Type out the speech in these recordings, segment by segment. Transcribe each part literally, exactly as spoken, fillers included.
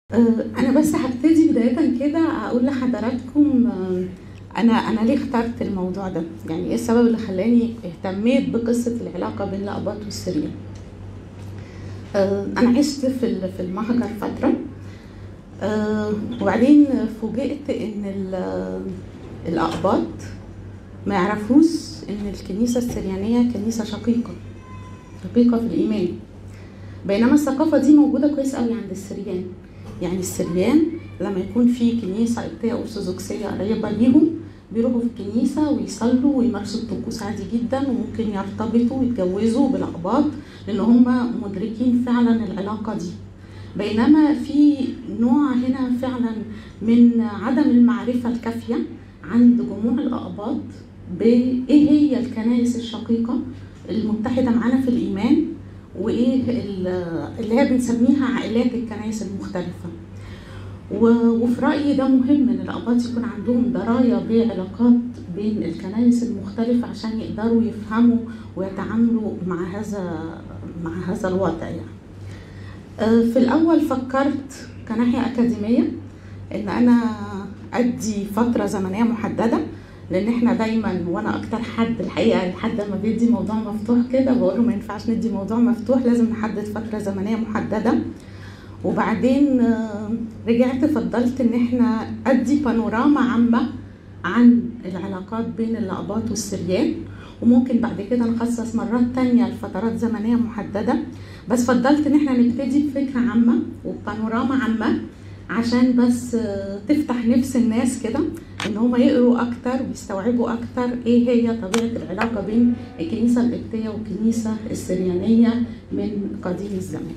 أنا بس هبتدي بداية كده أقول لحضراتكم أنا أنا ليه اخترت الموضوع ده، يعني إيه السبب اللي خلاني اهتميت بقصة العلاقة بين الأقباط والسريان. أنا عشت في في المهجر فترة، وبعدين فوجئت إن الأقباط ما يعرفوش إن الكنيسة السريانية كنيسة شقيقة شقيقة في الإيمان، بينما الثقافة دي موجودة كويس قوي عند السريان. يعني السريان لما يكون في كنيسة قبطية أرثوذكسية قريبة ليهم بيروحوا في الكنيسة ويصلوا ويمارسوا الطقوس عادي جدا، وممكن يرتبطوا ويتجوزوا بالأقباط لأن هم مدركين فعلا العلاقة دي. بينما في نوع هنا فعلا من عدم المعرفة الكافية عند جموع الأقباط بإيه هي الكنائس الشقيقة المتحدة معانا في الإيمان، وايه اللي هي بنسميها عائلات الكنائس المختلفه. وفي رايي ده مهم ان الأقباط يكون عندهم درايه بعلاقات بين الكنائس المختلفه عشان يقدروا يفهموا ويتعاملوا مع هذا مع هذا الوضع. يعني في الاول فكرت كناحيه اكاديميه ان انا ادي فتره زمنيه محدده، لان احنا دايما وانا اكتر حد الحقيقه لحد ما بيدي موضوع مفتوح كده بقول له ما ينفعش ندي موضوع مفتوح، لازم نحدد فتره زمنيه محدده. وبعدين رجعت فضلت ان احنا ادي بانوراما عامه عن العلاقات بين الأقباط والسريان، وممكن بعد كده نخصص مرات تانية لفترات زمنيه محدده، بس فضلت ان احنا نبتدي بفكره عامه وبانوراما عامه عشان بس تفتح نفس الناس كده ان هم يقروا اكتر ويستوعبوا اكتر ايه هي طبيعه العلاقه بين الكنيسه القبطيه والكنيسه السريانيه من قديم الزمان.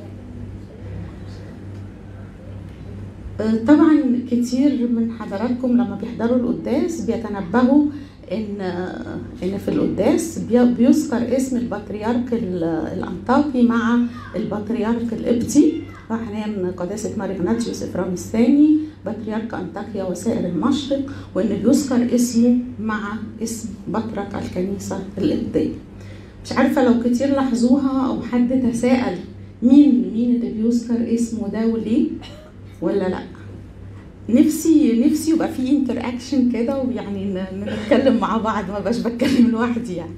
طبعا كتير من حضراتكم لما بيحضروا القداس بيتنبهوا ان ان في القداس بيذكر اسم البطريرك الانطاكي مع البطريرك القبطي حاليا قداسه ماري إغناطيوس إفرام الثاني بطريرك انطاكيا وسائر المشرق، وان بيذكر اسمه مع اسم بطرك الكنيسه القبطيه. مش عارفه لو كتير لاحظوها او حد تساءل مين مين اللي بيذكر اسمه ده وليه ولا لا. نفسي نفسي يبقى في انتر اكشن كده، ويعني نتكلم مع بعض، ما بقاش بتكلم لوحدي يعني.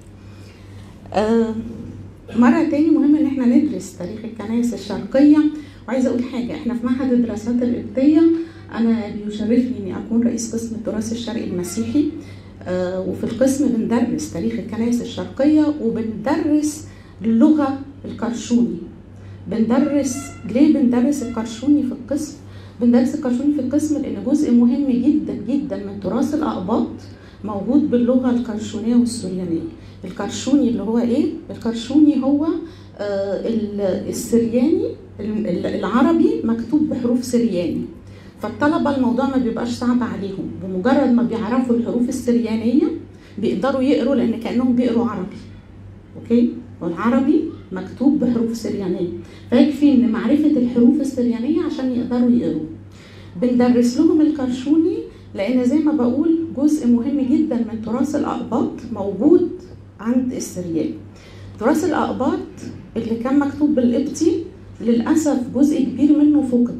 آه مره تاني مهم ان احنا ندرس تاريخ الكنائس الشرقيه. وعايزه اقول حاجه، احنا في معهد الدراسات القبطيه انا بيشرفني اني اكون رئيس قسم التراث الشرقي المسيحي، آه وفي القسم بندرس تاريخ الكنائس الشرقيه وبندرس اللغه القرشوني. بندرس ليه بندرس القرشوني في القسم؟ بندرس القرشوني في القسم لان جزء مهم جدا جدا من تراث الأقباط موجود باللغه القرشونيه والسريانيه. القرشوني اللي هو ايه؟ القرشوني هو آه السرياني العربي مكتوب بحروف سرياني، فالطلبه الموضوع ما بيبقاش صعب عليهم، بمجرد ما بيعرفوا الحروف السريانيه بيقدروا يقروا لان كانهم بيقروا عربي. اوكي؟ والعربي مكتوب بحروف سريانيه، فيكفي ان معرفه الحروف السريانيه عشان يقدروا يقروا. بندرس لهم القرشوني لان زي ما بقول جزء مهم جدا من تراث الأقباط موجود عند السريان. تراث الأقباط اللي كان مكتوب بالقبطي للاسف جزء كبير منه فقد.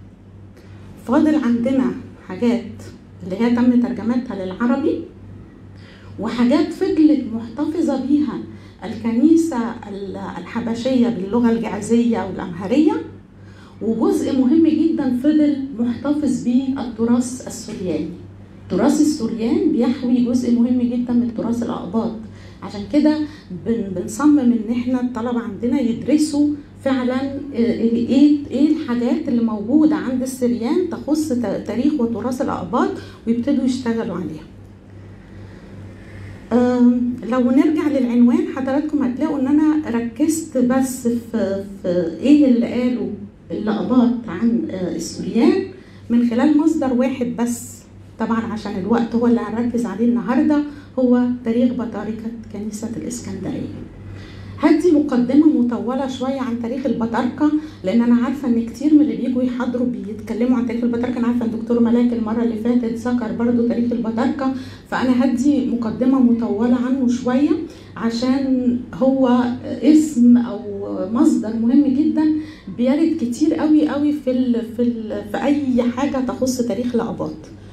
فاضل عندنا حاجات اللي هي تم ترجمتها للعربي، وحاجات فضلت محتفظه بيها الكنيسه الحبشيه باللغه الجعزيه او الامهريه، وجزء مهم جدا فضل محتفظ بيه التراث السرياني. تراث السريان بيحوي جزء مهم جدا من تراث الأقباط، عشان كده بنصمم ان احنا الطلبه عندنا يدرسوا فعلا ايه ايه الحاجات اللي موجوده عند السريان تخص تاريخ وتراث الأقباط ويبتدوا يشتغلوا عليها. لو نرجع للعنوان حضراتكم هتلاقوا ان انا ركزت بس في, في ايه اللي قالوا الأقباط عن السريان من خلال مصدر واحد بس، طبعا عشان الوقت هو اللي هنركز عليه النهارده، هو تاريخ بطاركة كنيسة الإسكندرية. هدي مقدمة مطولة شوية عن تاريخ البطاركة لأن أنا عارفة إن كتير من اللي بيجوا يحضروا بيتكلموا عن تاريخ البطاركة. أنا عارفة إن الدكتور ملاك المرة اللي فاتت ذكر برضو تاريخ البطاركة، فأنا هدي مقدمة مطولة عنه شوية عشان هو اسم أو مصدر مهم جدا بيرد كتير قوي قوي في ال في ال في اي حاجه تخص تاريخ الاباط.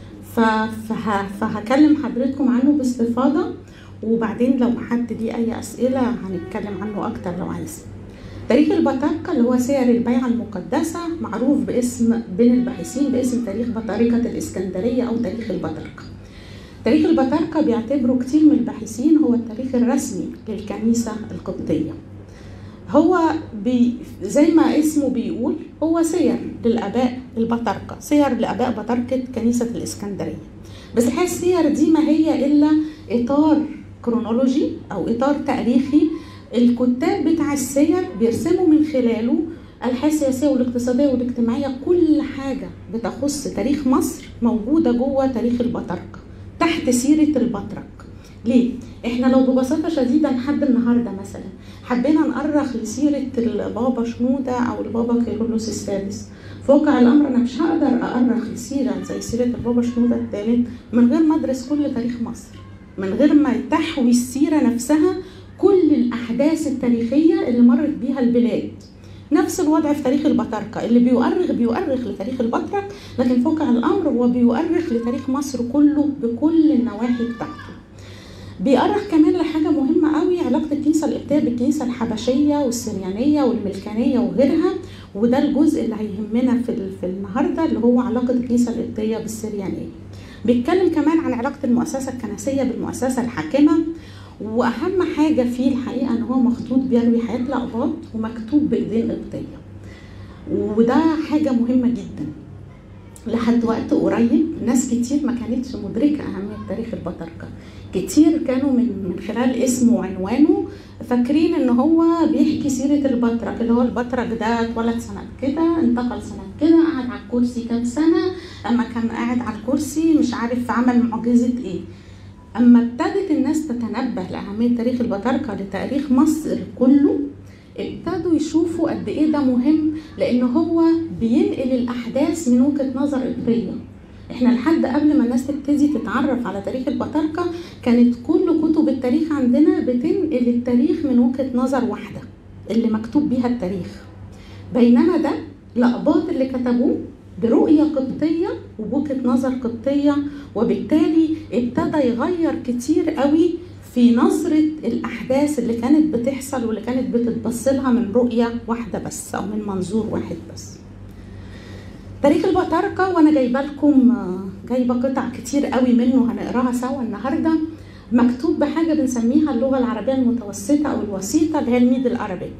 فهكلم حضرتكم عنه باستفاضه، وبعدين لو حد ليه اي اسئله هنتكلم عنه اكتر لو عايز. تاريخ البطاركه اللي هو سير البيعه المقدسه معروف باسم بين الباحثين باسم تاريخ بطاركه الاسكندريه او تاريخ البطاركه. تاريخ البطاركه بيعتبره كتير من الباحثين هو التاريخ الرسمي للكنيسه القبطيه. هو بي زي ما اسمه بيقول هو سير للاباء البطاركه، سير لاباء بطاركه كنيسه الاسكندريه. بس الحقيقه السير دي ما هي الا اطار كرونولوجي او اطار تاريخي الكتاب بتاع السير بيرسموا من خلاله الحياه السياسيه والاقتصاديه والاجتماعيه، كل حاجه بتخص تاريخ مصر موجوده جوه تاريخ البطاركه تحت سيره البطرك. ليه؟ احنا لو ببساطه شديده لحد النهارده مثلا حبينا نأرخ لسيره البابا شنوده او البابا كيرلس السادس، في واقع الامر انا مش هقدر أأرخ لسيره زي سيره البابا شنوده الثالث من غير ما ادرس كل تاريخ مصر، من غير ما تحوي السيره نفسها كل الاحداث التاريخيه اللي مرت بيها البلاد. نفس الوضع في تاريخ البطاركه، اللي بيؤرخ بيؤرخ لتاريخ البطرك، لكن في واقع الامر هو بيؤرخ لتاريخ مصر كله بكل النواحي بتاعته. بيؤرخ كمان لحاجه مهمه قوي، علاقه الكنيسه القبطيه بالكنيسه الحبشيه والسريانيه والملكانيه وغيرها، وده الجزء اللي هيهمنا في في النهارده اللي هو علاقه الكنيسه القبطيه بالسريانيه. بيتكلم كمان عن علاقه المؤسسه الكنسيه بالمؤسسه الحاكمه، واهم حاجه فيه الحقيقه ان هو مخطوط بيروي حياه الأقباط ومكتوب بايدين قبطيه، وده حاجه مهمه جدا. لحد وقت قريب ناس كتير ما كانتش مدركه اهميه تاريخ البطاركه، كتير كانوا من من خلال اسمه وعنوانه فاكرين ان هو بيحكي سيره البطرك، اللي هو البطرك ده اتولد سنه كده، انتقل سنه كده، قعد على الكرسي كام سنه، اما كان قاعد على الكرسي مش عارف عمل معجزه ايه. اما ابتدت الناس تتنبه لاهميه تاريخ البطاركه لتاريخ مصر كله، ابتدوا يشوفوا قد ايه ده مهم، لان هو بينقل الاحداث من وجهه نظر قبطيه. احنا لحد قبل ما الناس تبتدي تتعرف على تاريخ البطاركه كانت كل كتب التاريخ عندنا بتنقل التاريخ من وجهه نظر واحده اللي مكتوب بيها التاريخ، بينما ده الأقباط اللي كتبوه برؤية قبطية وبوجهة نظر قبطية، وبالتالي ابتدى يغير كتير قوي في نظرة الأحداث اللي كانت بتحصل واللي كانت بتتبصلها من رؤية واحدة بس أو من منظور واحد بس. تاريخ البطاركة وأنا جايبه لكم جايبه قطع كتير قوي منه هنقراها سوا النهارده، مكتوب بحاجة بنسميها اللغة العربية المتوسطة أو الوسيطة اللي هي الميدل أرابيك.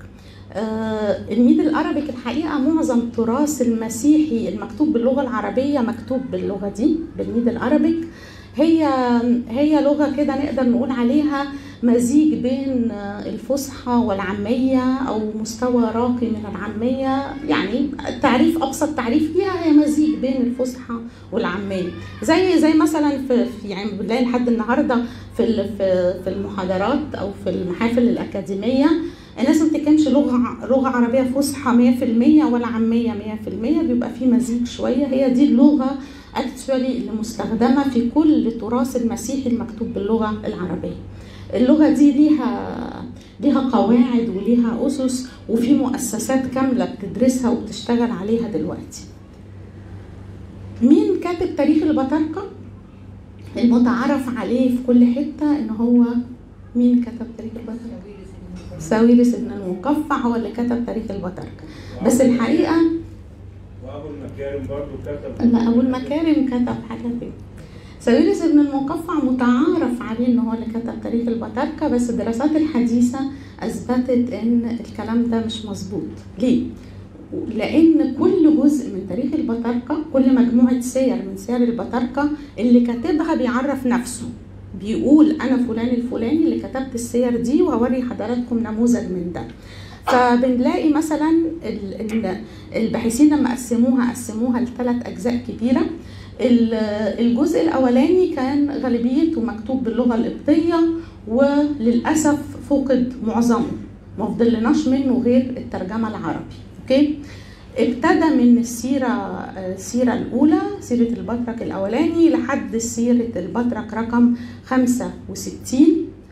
آه الميدل أرابيك الحقيقة معظم تراث المسيحي المكتوب باللغة العربية مكتوب باللغة دي بالميدل أرابيك. هي هي لغة كده نقدر نقول عليها مزيج بين الفصحى والعامية أو مستوى راقي من العامية، يعني تعريف أبسط تعريف ليها هي مزيج بين الفصحى والعامية، زي زي مثلا في يعني بنلاقي لحد النهارده في في المحاضرات أو في المحافل الأكاديمية الناس ما بتتكلمش لغة لغة عربية فصحى مية في المية ولا عامية مية في المية، بيبقى في مزيج شوية. هي دي اللغة اكتشوالي اللي مستخدمة في كل التراث المسيحي المكتوب باللغة العربية. اللغة دي ليها ليها قواعد وليها أسس وفي مؤسسات كاملة بتدرسها وبتشتغل عليها دلوقتي. مين كاتب تاريخ البطاركة؟ المتعارف عليه في كل حتة إن هو مين كتب تاريخ البطاركة؟ ساويرس ابن المقفع هو اللي كتب تاريخ البطاركة. بس الحقيقة وأبو المكارم برضو كتب. لا أبو المكارم كتب حاجة تانية. ساويرس ابن المقفع متعارف عليه ان هو اللي كتب تاريخ البطاركة، بس الدراسات الحديثة اثبتت ان الكلام ده مش مظبوط. ليه؟ لان كل جزء من تاريخ البطاركة، كل مجموعة سير من سير البطاركة اللي كاتبها بيعرف نفسه، بيقول انا فلان الفلاني اللي كتبت السير دي، وهوري حضراتكم نموذج من ده. فبنلاقي مثلا الباحثين لما قسموها قسموها لثلاث اجزاء كبيره. الجزء الاولاني كان غالبيته مكتوب باللغه القبطيه وللاسف فقد معظمه، ما فضلناش منه غير الترجمه العربي. اوكي، ابتدى من السيره السيره الاولى سيره البطرك الاولاني لحد سيره البطرك رقم خمسة وستين،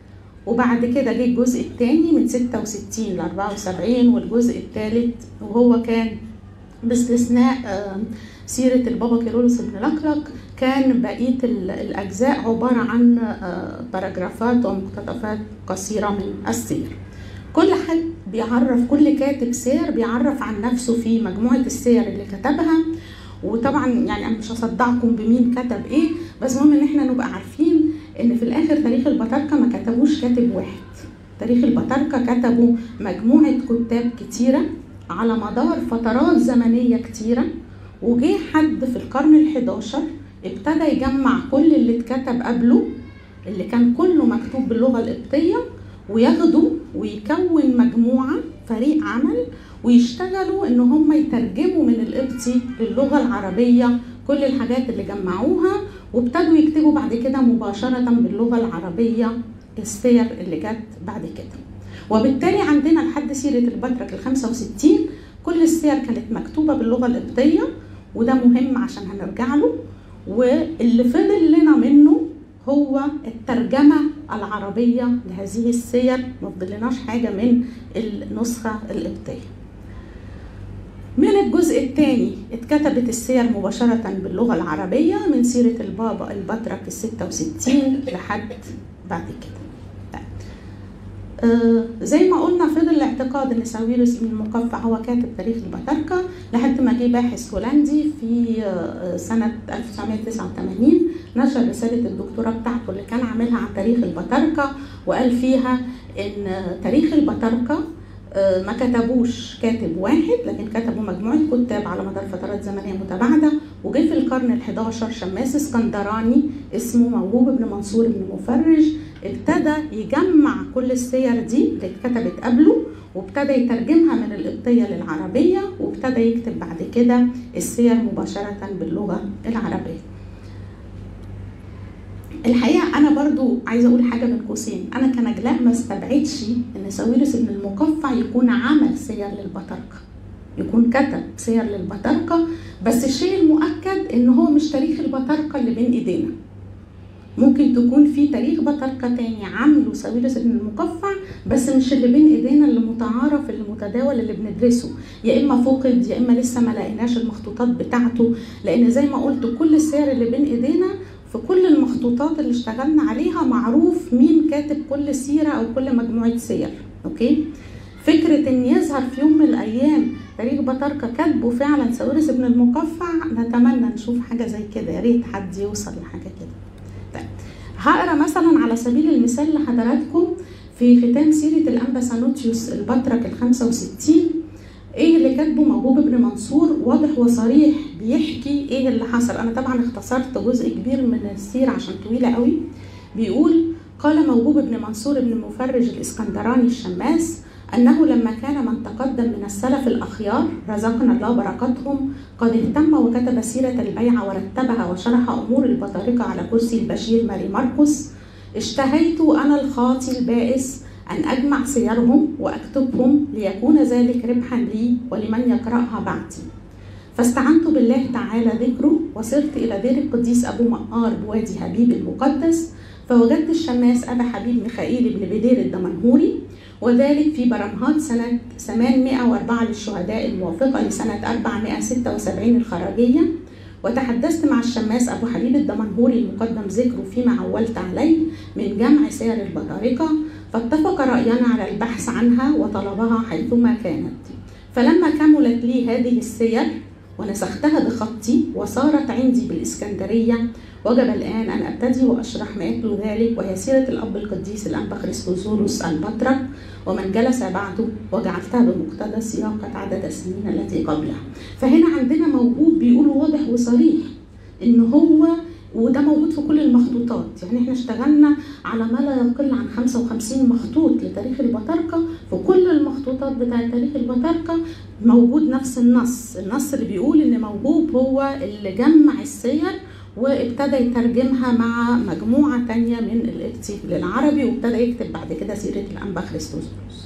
وبعد كده جه الجزء الثاني من ستة وستين ل أربعة وسبعين، والجزء الثالث وهو كان باستثناء سيرة البابا كيرلس بن لقلق كان بقية الأجزاء عبارة عن باراجرافات ومقتطفات قصيرة من السير. كل حد بيعرف، كل كاتب سير بيعرف عن نفسه في مجموعة السير اللي كتبها. وطبعا يعني أنا مش هصدعكم بمين كتب إيه، بس مهم إن إحنا نبقى عارفين إن في الآخر تاريخ البطاركة ما كتبوش كاتب واحد. تاريخ البطاركة كتبوا مجموعة كتاب كتيرة على مدار فترات زمنية كتيرة، وجه حد في القرن الحداشر ابتدى يجمع كل اللي اتكتب قبله اللي كان كله مكتوب باللغة القبطية، وياخدوا ويكون مجموعة فريق عمل ويشتغلوا ان هم يترجموا من القبطي للغة العربية كل الحاجات اللي جمعوها، وابتدوا يكتبوا بعد كده مباشرة باللغة العربية السير اللي جت بعد كده. وبالتالي عندنا لحد سيرة البطرك الخمسة وستين كل السير كانت مكتوبة باللغة القبطية، وده مهم عشان هنرجع له. واللي فضل لنا منه هو الترجمة العربية لهذه السير، ما فضلناش حاجة من النسخة القبطية. من الجزء الثاني اتكتبت السير مباشرة باللغة العربية من سيرة البابا البطرك الستة وستين لحد بعد كده. آه زي ما قلنا فضل الاعتقاد ان ساويرس بن المقفع هو كاتب تاريخ البطاركة لحد ما جه باحث هولندي في آه سنة ألف وتسعمائة وتسعة وثمانين نشر رسالة الدكتوراه بتاعته اللي كان عاملها عن تاريخ البطاركة، وقال فيها ان تاريخ البطاركة آه ما كتبوش كاتب واحد، لكن كتبوا مجموعة كتاب على مدار فترات زمنية متباعدة. وجه في القرن الحداشر شماس اسكندراني اسمه موهوب بن منصور بن مفرج ابتدى يجمع كل السير دي اللي اتكتبت قبله، وابتدى يترجمها من القبطية للعربية، وابتدى يكتب بعد كده السير مباشرة باللغة العربية. الحقيقة أنا برضو عايزة أقول حاجة بين قوسين، أنا كنجلاء ما استبعدش إن ساويرس بن المقفع يكون عمل سير للبطاركة، يكون كتب سير للبطاركة، بس الشيء المؤكد إن هو مش تاريخ البطاركة اللي بين إيدينا. ممكن تكون في تاريخ بطاركة تاني عامله ساويرس بن المقفع بس مش اللي بين ايدينا اللي متعارف اللي متداول اللي بندرسه، يا اما فقد يا اما لسه ما لقيناش المخطوطات بتاعته، لان زي ما قلت كل السير اللي بين ايدينا في كل المخطوطات اللي اشتغلنا عليها معروف مين كاتب كل سيرة او كل مجموعة سير. اوكي، فكرة ان يظهر في يوم من الايام تاريخ بطاركة كاتبه فعلا ساويرس بن المقفع، نتمنى نشوف حاجة زي كده، يا ريت حد يوصل لحاجة كده. هقرا مثلا على سبيل المثال لحضراتكم في ختام سيرة الأنبا سانوتيوس البطرك الخمسة وستين ايه اللي كاتبه موهوب بن منصور، واضح وصريح بيحكي ايه اللي حصل. انا طبعا اختصرت جزء كبير من السيرة عشان طويلة قوي. بيقول: قال موهوب بن منصور بن مفرج الاسكندراني الشماس أنه لما كان من تقدم من السلف الأخيار رزقنا الله بركتهم قد اهتم وكتب سيرة البيعة ورتبها وشرح أمور البطاركة على كرسي البشير ماري مرقس، اشتهيت أنا الخاطي البائس أن أجمع سيرهم وأكتبهم ليكون ذلك ربحا لي ولمن يقرأها بعدي، فاستعنت بالله تعالى ذكره وصرت إلى دير القديس أبو مقار بوادي حبيب المقدس، فوجدت الشماس أبا حبيب ميخائيل بن بدير الدمنهوري، وذلك في برمهات سنة ثمانمائة وأربعة للشهداء الموافقة لسنة أربعمائة وستة وسبعين الخراجية. وتحدثت مع الشماس أبو حبيب الدمنهوري المقدم ذكره فيما عولت عليه من جمع سير البطاركة، فاتفق رأينا على البحث عنها وطلبها حيثما كانت. فلما كملت لي هذه السير ونسختها بخطي وصارت عندي بالإسكندرية، وجب الآن أن أبتدي وأشرح ما يتلو ذلك، وهي سيرة الأب القديس الأنبا خريستوزولوس البطرك ومن جلس بعده، وجعلتها بمقتضى سياقة عدد السنين التي قبلها. فهنا عندنا موجود بيقول واضح وصريح إن هو، وده موجود في كل المخطوطات، يعني احنا اشتغلنا على ما لا يقل عن خمسة وخمسين مخطوط لتاريخ البطاركة، في كل المخطوطات بتاعت تاريخ البطاركة موجود نفس النص، النص اللي بيقول ان موهوب هو اللي جمع السير وابتدى يترجمها مع مجموعة تانية من القبطي للعربي، وابتدى يكتب بعد كده سيرة الأنبا خريستوزولوس.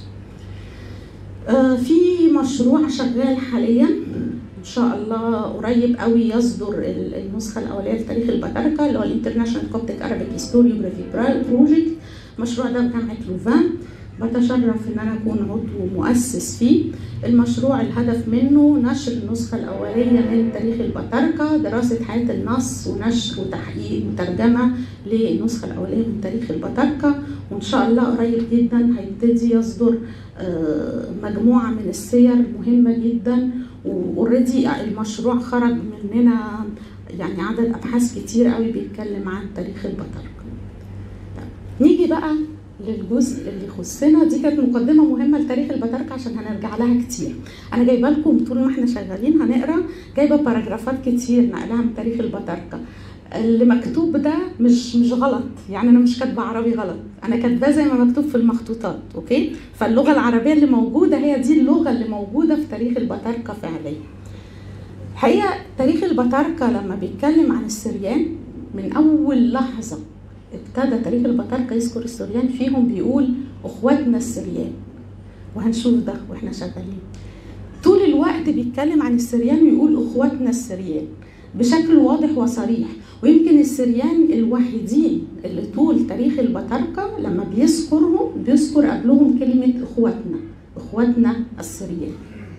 آه في مشروع شغال حاليا ان شاء الله قريب قوي يصدر النسخه الاوليه لتاريخ البطاركه اللي هو الانترناشونال كوبتيك ارابيك هيستوريوغرافي بروجكت، المشروع ده بجامعة لوفان، بتشرف ان انا اكون عضو مؤسس فيه. المشروع الهدف منه نشر النسخة الأولية من تاريخ البطاركة، دراسة حياة النص ونشر وتحقيق وترجمة للنسخة الأولية من تاريخ البطاركة، وإن شاء الله قريب جدا هيبتدي يصدر مجموعة من السير مهمة جدا، واوريدي المشروع خرج مننا يعني عدد أبحاث كتير قوي بيتكلم عن تاريخ البطاركة. نيجي بقى للجزء اللي يخصنا. دي كانت مقدمه مهمه لتاريخ البطاركه عشان هنرجع لها كتير. انا جايبه لكم طول ما احنا شغالين هنقرا، جايبه باراجرافات كتير نقلها من تاريخ البطاركه. اللي مكتوب ده مش مش غلط، يعني انا مش كاتبه عربي غلط، انا كاتباه زي ما مكتوب في المخطوطات، اوكي؟ فاللغه العربيه اللي موجوده هي دي اللغه اللي موجوده في تاريخ البطاركه فعليا. الحقيقه تاريخ البطاركه لما بيتكلم عن السريان من اول لحظه ابتدى تاريخ البطاركة يذكر السريان فيهم بيقول اخواتنا السريان، وهنشوف ده واحنا شغالين. طول الوقت بيتكلم عن السريان ويقول اخواتنا السريان بشكل واضح وصريح، ويمكن السريان الوحيدين اللي طول تاريخ البطاركة لما بيذكرهم بيذكر قبلهم كلمة اخواتنا، اخواتنا السريان.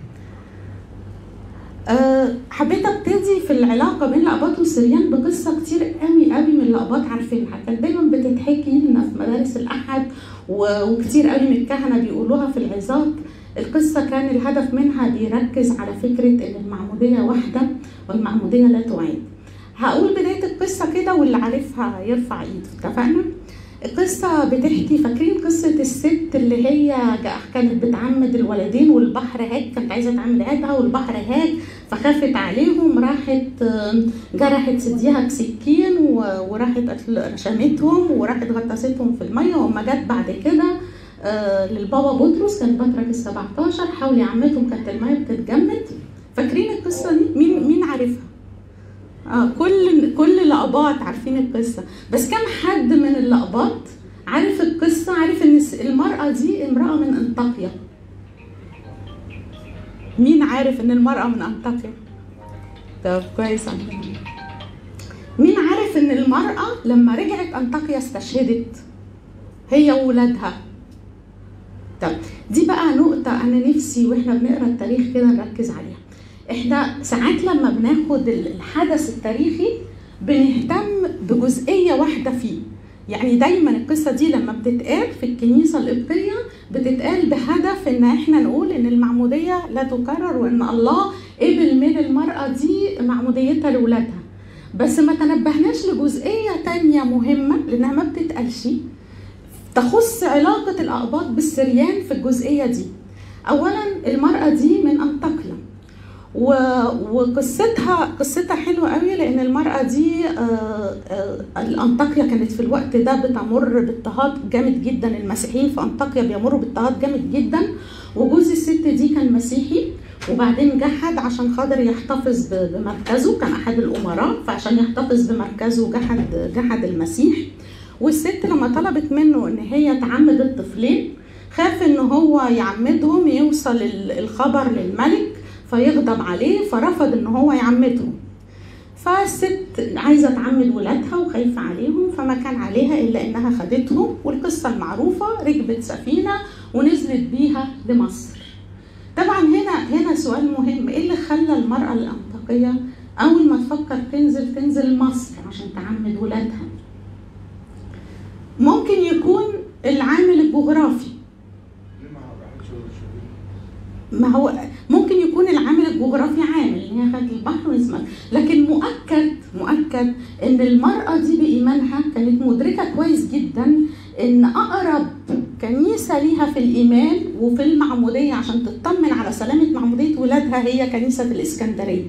أه حبيت ابتدي في العلاقه بين الأقباط والسريان بقصه كتير قوي قوي من الأقباط عارفينها، كانت دايما بتتحكي لنا في مدارس الاحد وكتير قوي من الكهنه بيقولوها في العظات. القصه كان الهدف منها بيركز على فكره ان المعموديه واحده والمعموديه لا تعاد. هقول بدايه القصه كده واللي عارفها يرفع ايده، اتفقنا؟ القصة بتحكي، فاكرين قصة الست اللي هي كانت بتعمد الولدين والبحر هاج، كانت عايزة تعمل عيدها والبحر هاج فخافت عليهم، راحت جرحت ثديها بسكين وراحت رشمتهم وراحت غطستهم في المية. وما جت بعد كده للبابا بطرس كان بطرك السبعتاشر حاول يعمدهم، كانت المية بتتجمد. فاكرين القصة دي؟ مين مين عارفها؟ آه كل كل الأقباط عارفين القصة، بس كم حد من الأقباط عارف القصة، عارف ان المرأة دي امرأة من أنطاكيا؟ مين عارف ان المرأة من أنطاكيا؟ طب كويس عندنا. مين عارف ان المرأة لما رجعت أنطاكيا استشهدت هي وولادها؟ طب دي بقى نقطة أنا نفسي واحنا بنقرا التاريخ كده نركز عليها. احنا ساعات لما بناخد الحدث التاريخي بنهتم بجزئية واحدة فيه، يعني دايما القصة دي لما بتتقال في الكنيسة القبطية بتتقال بهدف ان احنا نقول ان المعمودية لا تكرر وان الله قبل من المرأة دي معموديتها لولادها، بس ما تنبهناش لجزئية تانية مهمة لانها ما بتتقالش تخص علاقة الأقباط بالسريان في الجزئية دي. اولا المرأة دي من أنطاكيا وقصتها قصتها حلوه قوي، لان المراه دي الانطاكيا كانت في الوقت ده بتمر باضطهاد جامد جدا، المسيحيين في انطاكيا بيمروا باضطهاد جامد جدا، وجوز الست دي كان مسيحي وبعدين جحد عشان خاطر يحتفظ بمركزه، كان احد الامراء، فعشان يحتفظ بمركزه جحد جحد المسيح. والست لما طلبت منه ان هي تعمد الطفلين خاف ان هو يعمدهم يوصل الخبر للملك فيغضب عليه، فرفض ان هو يعمدهم. فالست عايزه تعمد ولادها وخايفه عليهم، فما كان عليها الا انها خدتهم، والقصه المعروفه ركبت سفينه ونزلت بيها لمصر. طبعا هنا هنا سؤال مهم، ايه اللي خلى المراه الانطاكيه اول ما تفكر تنزل تنزل مصر عشان تعمد ولادها؟ ممكن يكون العامل الجغرافي، ما هو ممكن يكون العامل الجغرافي عامل ان هي خدت البحر واسمها، لكن مؤكد مؤكد ان المرأة دي بإيمانها كانت مدركة كويس جدا ان اقرب كنيسة ليها في الإيمان وفي المعمودية عشان تطمن على سلامة معمودية ولادها هي كنيسة الإسكندرية.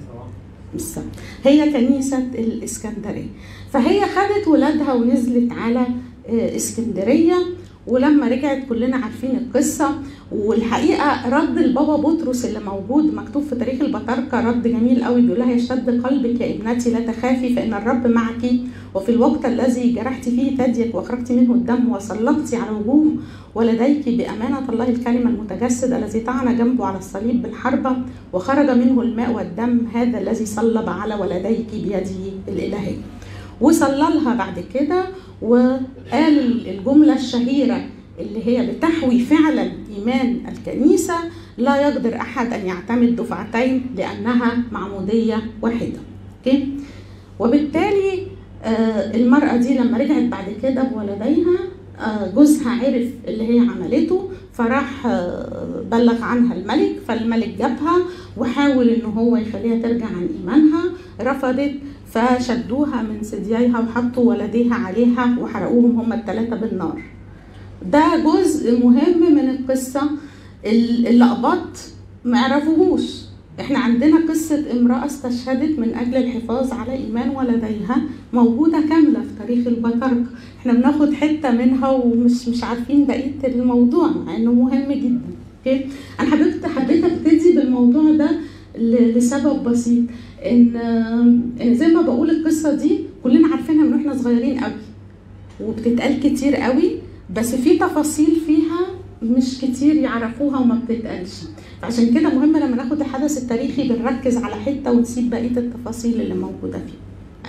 هي كنيسة الإسكندرية، فهي خدت ولادها ونزلت على اسكندرية. ولما رجعت كلنا عارفين القصة، والحقيقة رد البابا بطرس اللي موجود مكتوب في تاريخ البطاركة رد جميل قوي، بيقول لها يشتد قلبك يا ابنتي لا تخافي فإن الرب معك، وفي الوقت الذي جرحت فيه ثديك وأخرجت منه الدم وسلطت على وجوه ولديك بأمانة الله الكلمة المتجسد الذي طعن جنبه على الصليب بالحربة وخرج منه الماء والدم، هذا الذي صلب على ولديك بيده الإلهية. وصلى لها بعد كده وقال الجملة الشهيرة اللي هي بتحوي فعلا إيمان الكنيسة: لا يقدر أحد أن يعتمد دفعتين لأنها معمودية واحدة. أوكي؟ وبالتالي المرأة دي لما رجعت بعد كده بولديها، جوزها عرف اللي هي عملته، فراح بلغ عنها الملك، فالملك جابها وحاول ان هو يخليها ترجع عن ايمانها، رفضت، فشدوها من ثدييها وحطوا ولديها عليها وحرقوهم هم الثلاثة بالنار. ده جزء مهم من القصة اللي أقباط ما عرفوهوش. احنا عندنا قصة امرأة استشهدت من اجل الحفاظ على ايمان ولديها موجودة كاملة في تاريخ البطاركة، احنا بناخد حتة منها ومش مش عارفين بقية الموضوع مع انه مهم جدا. اوكي، انا حبيت حبيت ابتدي بالموضوع ده لسبب بسيط، ان ان زي ما بقول القصة دي كلنا عارفينها من واحنا صغيرين قوي وبتتقال كتير قوي، بس في تفاصيل فيها مش كتير يعرفوها وما بتتقالش، فعشان كده مهم لما ناخد الحدث التاريخي بنركز على حته ونسيب بقيه التفاصيل اللي موجوده فيه.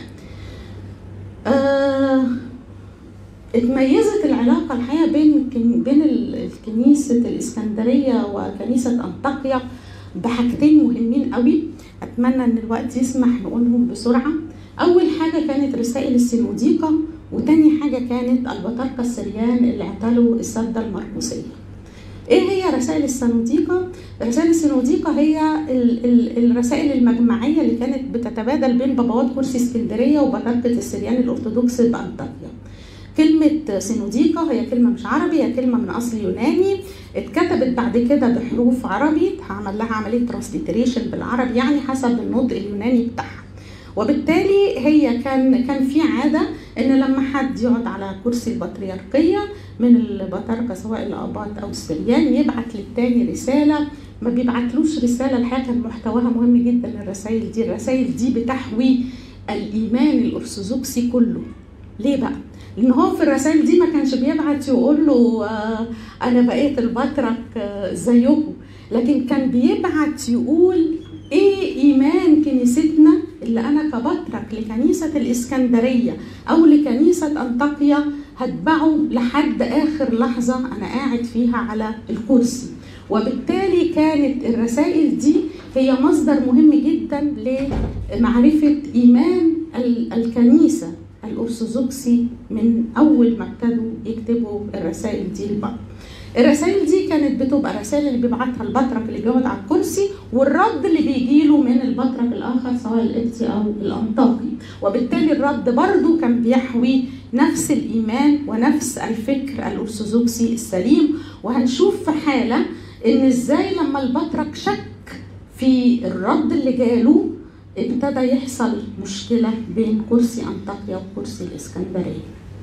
آه اتميزت العلاقه الحقيقه بين بين الكنيسه الاسكندريه وكنيسه انطاكيا بحاجتين مهمين قوي، اتمنى ان الوقت يسمح نقولهم بسرعه. اول حاجه كانت رسائل السينوديقه، وتاني حاجه كانت البطاركه السريان اللي اعتلوا السده المرقسيه. ايه هي رسائل السينوديقه؟ رسائل السينوديقه هي ال ال الرسائل المجمعيه اللي كانت بتتبادل بين بابوات كرسي اسكندريه وبطاركه السريان الارثوذكس بانطاكيا. كلمه سينوديقه هي كلمه مش عربي، هي كلمه من اصل يوناني، اتكتبت بعد كده بحروف عربي، هعمل لها عمليه ترانسليتريشن بالعربي يعني حسب النطق اليوناني بتاعها. وبالتالي هي كان كان في عاده ان لما حد يقعد على كرسي البطريركيه من البطاركه سواء الاباط او السريان يبعت للتاني رساله، ما بيبعتلوش رساله، الحقيقه كان محتواها مهم جدا. الرسائل دي الرسائل دي بتحوي الايمان الارثوذكسي كله. ليه بقى؟ لان هو في الرسائل دي ما كانش بيبعت يقول له آه انا بقيت البطرك آه زيكم، لكن كان بيبعت يقول ايه ايمان كنيستنا اللي انا كبطرك لكنيسه الاسكندريه او لكنيسه انطاكيا هتبعه لحد اخر لحظه انا قاعد فيها على الكرسي. وبالتالي كانت الرسائل دي هي مصدر مهم جدا لمعرفه ايمان الكنيسه الارثوذكسي من اول ما ابتدوا يكتبوا الرسائل دي لبعض. الرسائل دي كانت بتبقى رسائل اللي بيبعتها البطرك اللي بيقعد على الكرسي، والرد اللي بيجيله من البطرك الاخر سواء القبطي او الانطاكي، وبالتالي الرد برضو كان بيحوي نفس الايمان ونفس الفكر الارثوذكسي السليم. وهنشوف في حاله ان ازاي لما البطرك شك في الرد اللي جاله ابتدى يحصل مشكله بين كرسي انطاكيا وكرسي الاسكندريه.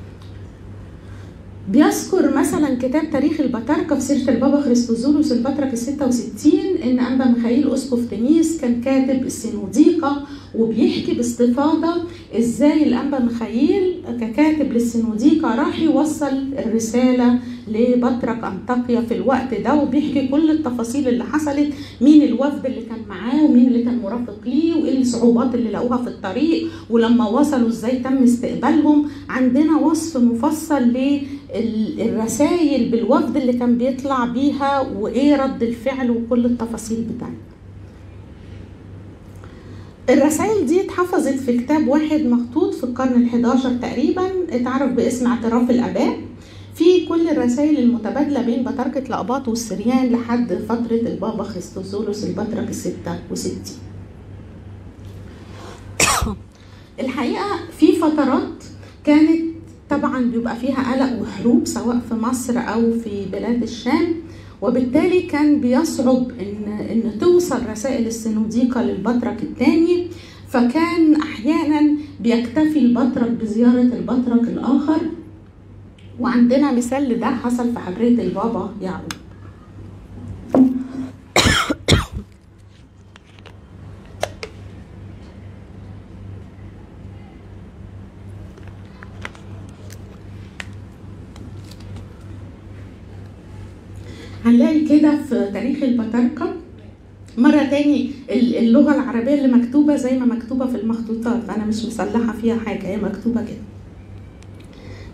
بيذكر مثلا كتاب تاريخ البطاركه في سيره البابا خريستوزولوس البطرك الستة وستين ان انبا ميخائيل اسقف تنيس كان كاتب السينوديقه، وبيحكي باستفاضه ازاي الانبا ميخائيل ككاتب للسينوديقه راح يوصل الرساله لبطرك انطاكيا في الوقت ده، وبيحكي كل التفاصيل اللي حصلت، مين الوفد اللي كان معاه ومين اللي كان مرافق ليه وايه الصعوبات اللي لقوها في الطريق، ولما وصلوا ازاي تم استقبالهم. عندنا وصف مفصل للرسائل بالوفد اللي كان بيطلع بيها وايه رد الفعل وكل التفاصيل بتاعتها. الرسائل دي اتحفظت في كتاب واحد مخطوط في القرن الحداشر تقريبا اتعرف باسم اعتراف الاباء، في كل الرسائل المتبادله بين بطاركه الاباط والسريان لحد فتره البابا خريستوزولوس البطرك الستة وستين. الحقيقه في فترات كانت طبعا بيبقى فيها قلق وحروب سواء في مصر او في بلاد الشام، وبالتالي كان بيصعب ان ان توصل رسائل السينوديقه للبطرك الثاني، فكان احيانا بيكتفي البطرك بزياره البطرك الاخر. وعندنا مثال لده حصل في حبرية البابا يعقوب. هنلاقي كده في تاريخ البطاركة مرة تاني اللغة العربية اللي مكتوبة زي ما مكتوبة في المخطوطات، أنا مش مسلحة فيها حاجة، هي مكتوبة كده.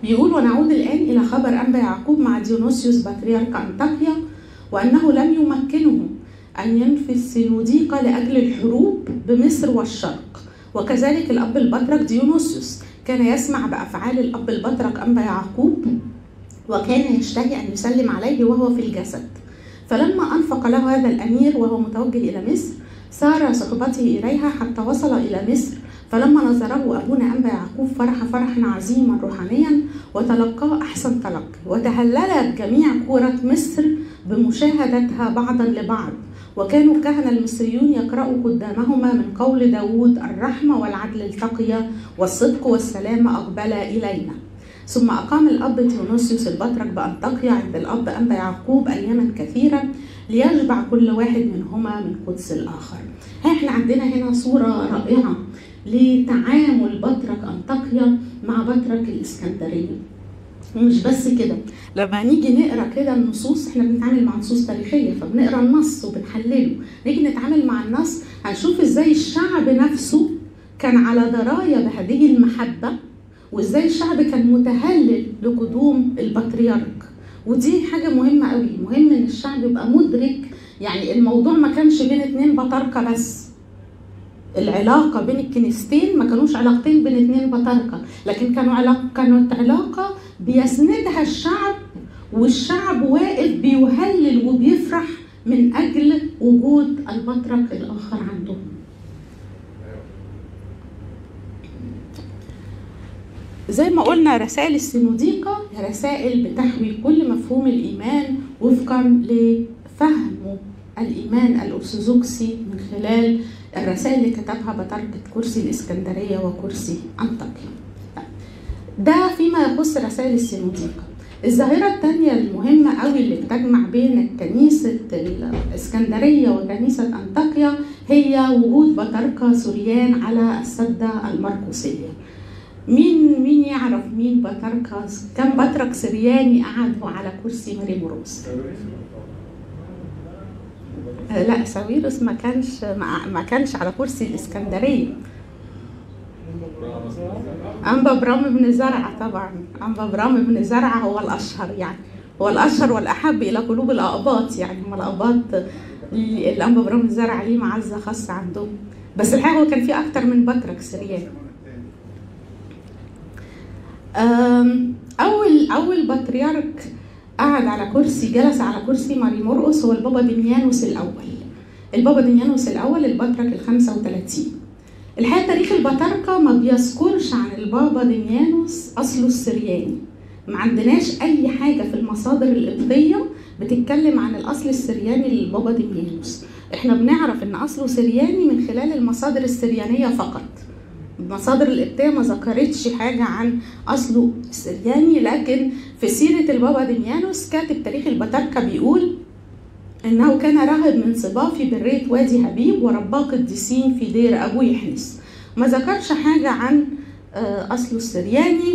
بيقول: ونعود الآن إلى خبر أنبا يعقوب مع ديونوسيوس بطريرك أنطاكيا، وأنه لم يمكنه أن ينفي السينوديقة لأجل الحروب بمصر والشرق. وكذلك الأب البطرك ديونوسيوس كان يسمع بأفعال الأب البطرك أنبا يعقوب، وكان يشتهي أن يسلم عليه وهو في الجسد. فلما أنفق له هذا الأمير وهو متوجه إلى مصر، سار صحبته إليها حتى وصل إلى مصر. فلما نظره أبونا أنبا يعقوب فرح فرحا عظيما روحانيا، وتلقاه أحسن تلقي، وتهللت جميع كرة مصر بمشاهدتها بعضا لبعض. وكانوا الكهنة المصريون يقرأوا قدامهما من قول داود: الرحمة والعدل التقيا، والصدق والسلام أقبلا إلينا. ثم أقام الأب ديونوسيوس البطرك بأنطاكيا عند الأب أنبا يعقوب أياما كثيرا، ليشبع كل واحد منهما من قدس الآخر. احنا عندنا هنا صورة رائعة لتعامل بطرك أنطاكيا مع بطرك الإسكندرية. ومش بس كده، لما نيجي نقرا كده النصوص، احنا بنتعامل مع نصوص تاريخيه، فبنقرا النص وبنحلله. نيجي نتعامل مع النص هنشوف ازاي الشعب نفسه كان على درايه بهذه المحبه، وازاي الشعب كان متهلل لقدوم البطريرك. ودي حاجه مهمه قوي، مهم ان الشعب يبقى مدرك. يعني الموضوع ما كانش بين اتنين بطاركه بس، العلاقه بين الكنيستين ما كانوش علاقتين بين اتنين بطاركه، لكن كانوا علاقه كانت علاقه بيسندها الشعب، والشعب واقف بيهلل وبيفرح من اجل وجود البطرك الاخر عندهم. زي ما قلنا رسائل السينوديقة رسائل بتحوي كل مفهوم الإيمان وفقا لفهم الإيمان الأرثوذكسي من خلال الرسائل اللي كتبها بطركة كرسي الإسكندرية وكرسي أنطاكيا. ده فيما يخص رسائل السينوديقة. الظاهرة الثانية المهمة قوي اللي بتجمع بين كنيسة الإسكندرية وكنيسة أنطاكيا هي وجود بطركة سوريان على السدة المرقسية. مين مين يعرف مين بطركة؟ كم بطرك سرياني قعدوا على كرسي ماريموروس؟ لا، ساويرس ما كانش ما كانش على كرسي الإسكندرية. أنبا برام بن زرعة طبعا، أنبا برام بن زرعة هو الأشهر، يعني هو الأشهر والأحب إلى قلوب الأقباط. يعني هم الأقباط الأنبا برام بن زرعة ليه معزة خاصة عندهم، بس الحقيقة هو كان في أكتر من بطرك سريان. أول أول بطريرك قعد على كرسي جلس على كرسي ماريمورقس هو البابا ديميانوس الأول. البابا ديميانوس الأول البطرك الخمسة وثلاثين. الحقيقة تاريخ البطركة ما بيذكرش عن البابا ديميانوس أصله السرياني. ما عندناش أي حاجة في المصادر القبطية بتتكلم عن الأصل السرياني للبابا ديميانوس. إحنا بنعرف إن أصله سرياني من خلال المصادر السريانية فقط. المصادر القبطية ما ذكرتش حاجة عن أصله السرياني، لكن في سيرة البابا ديميانوس كاتب تاريخ البطركة بيقول إنه كان راهب من صباه في برية وادي هبيب ورباه قديسين في دير أبو يحنس. ما ذكرش حاجة عن أصله السرياني،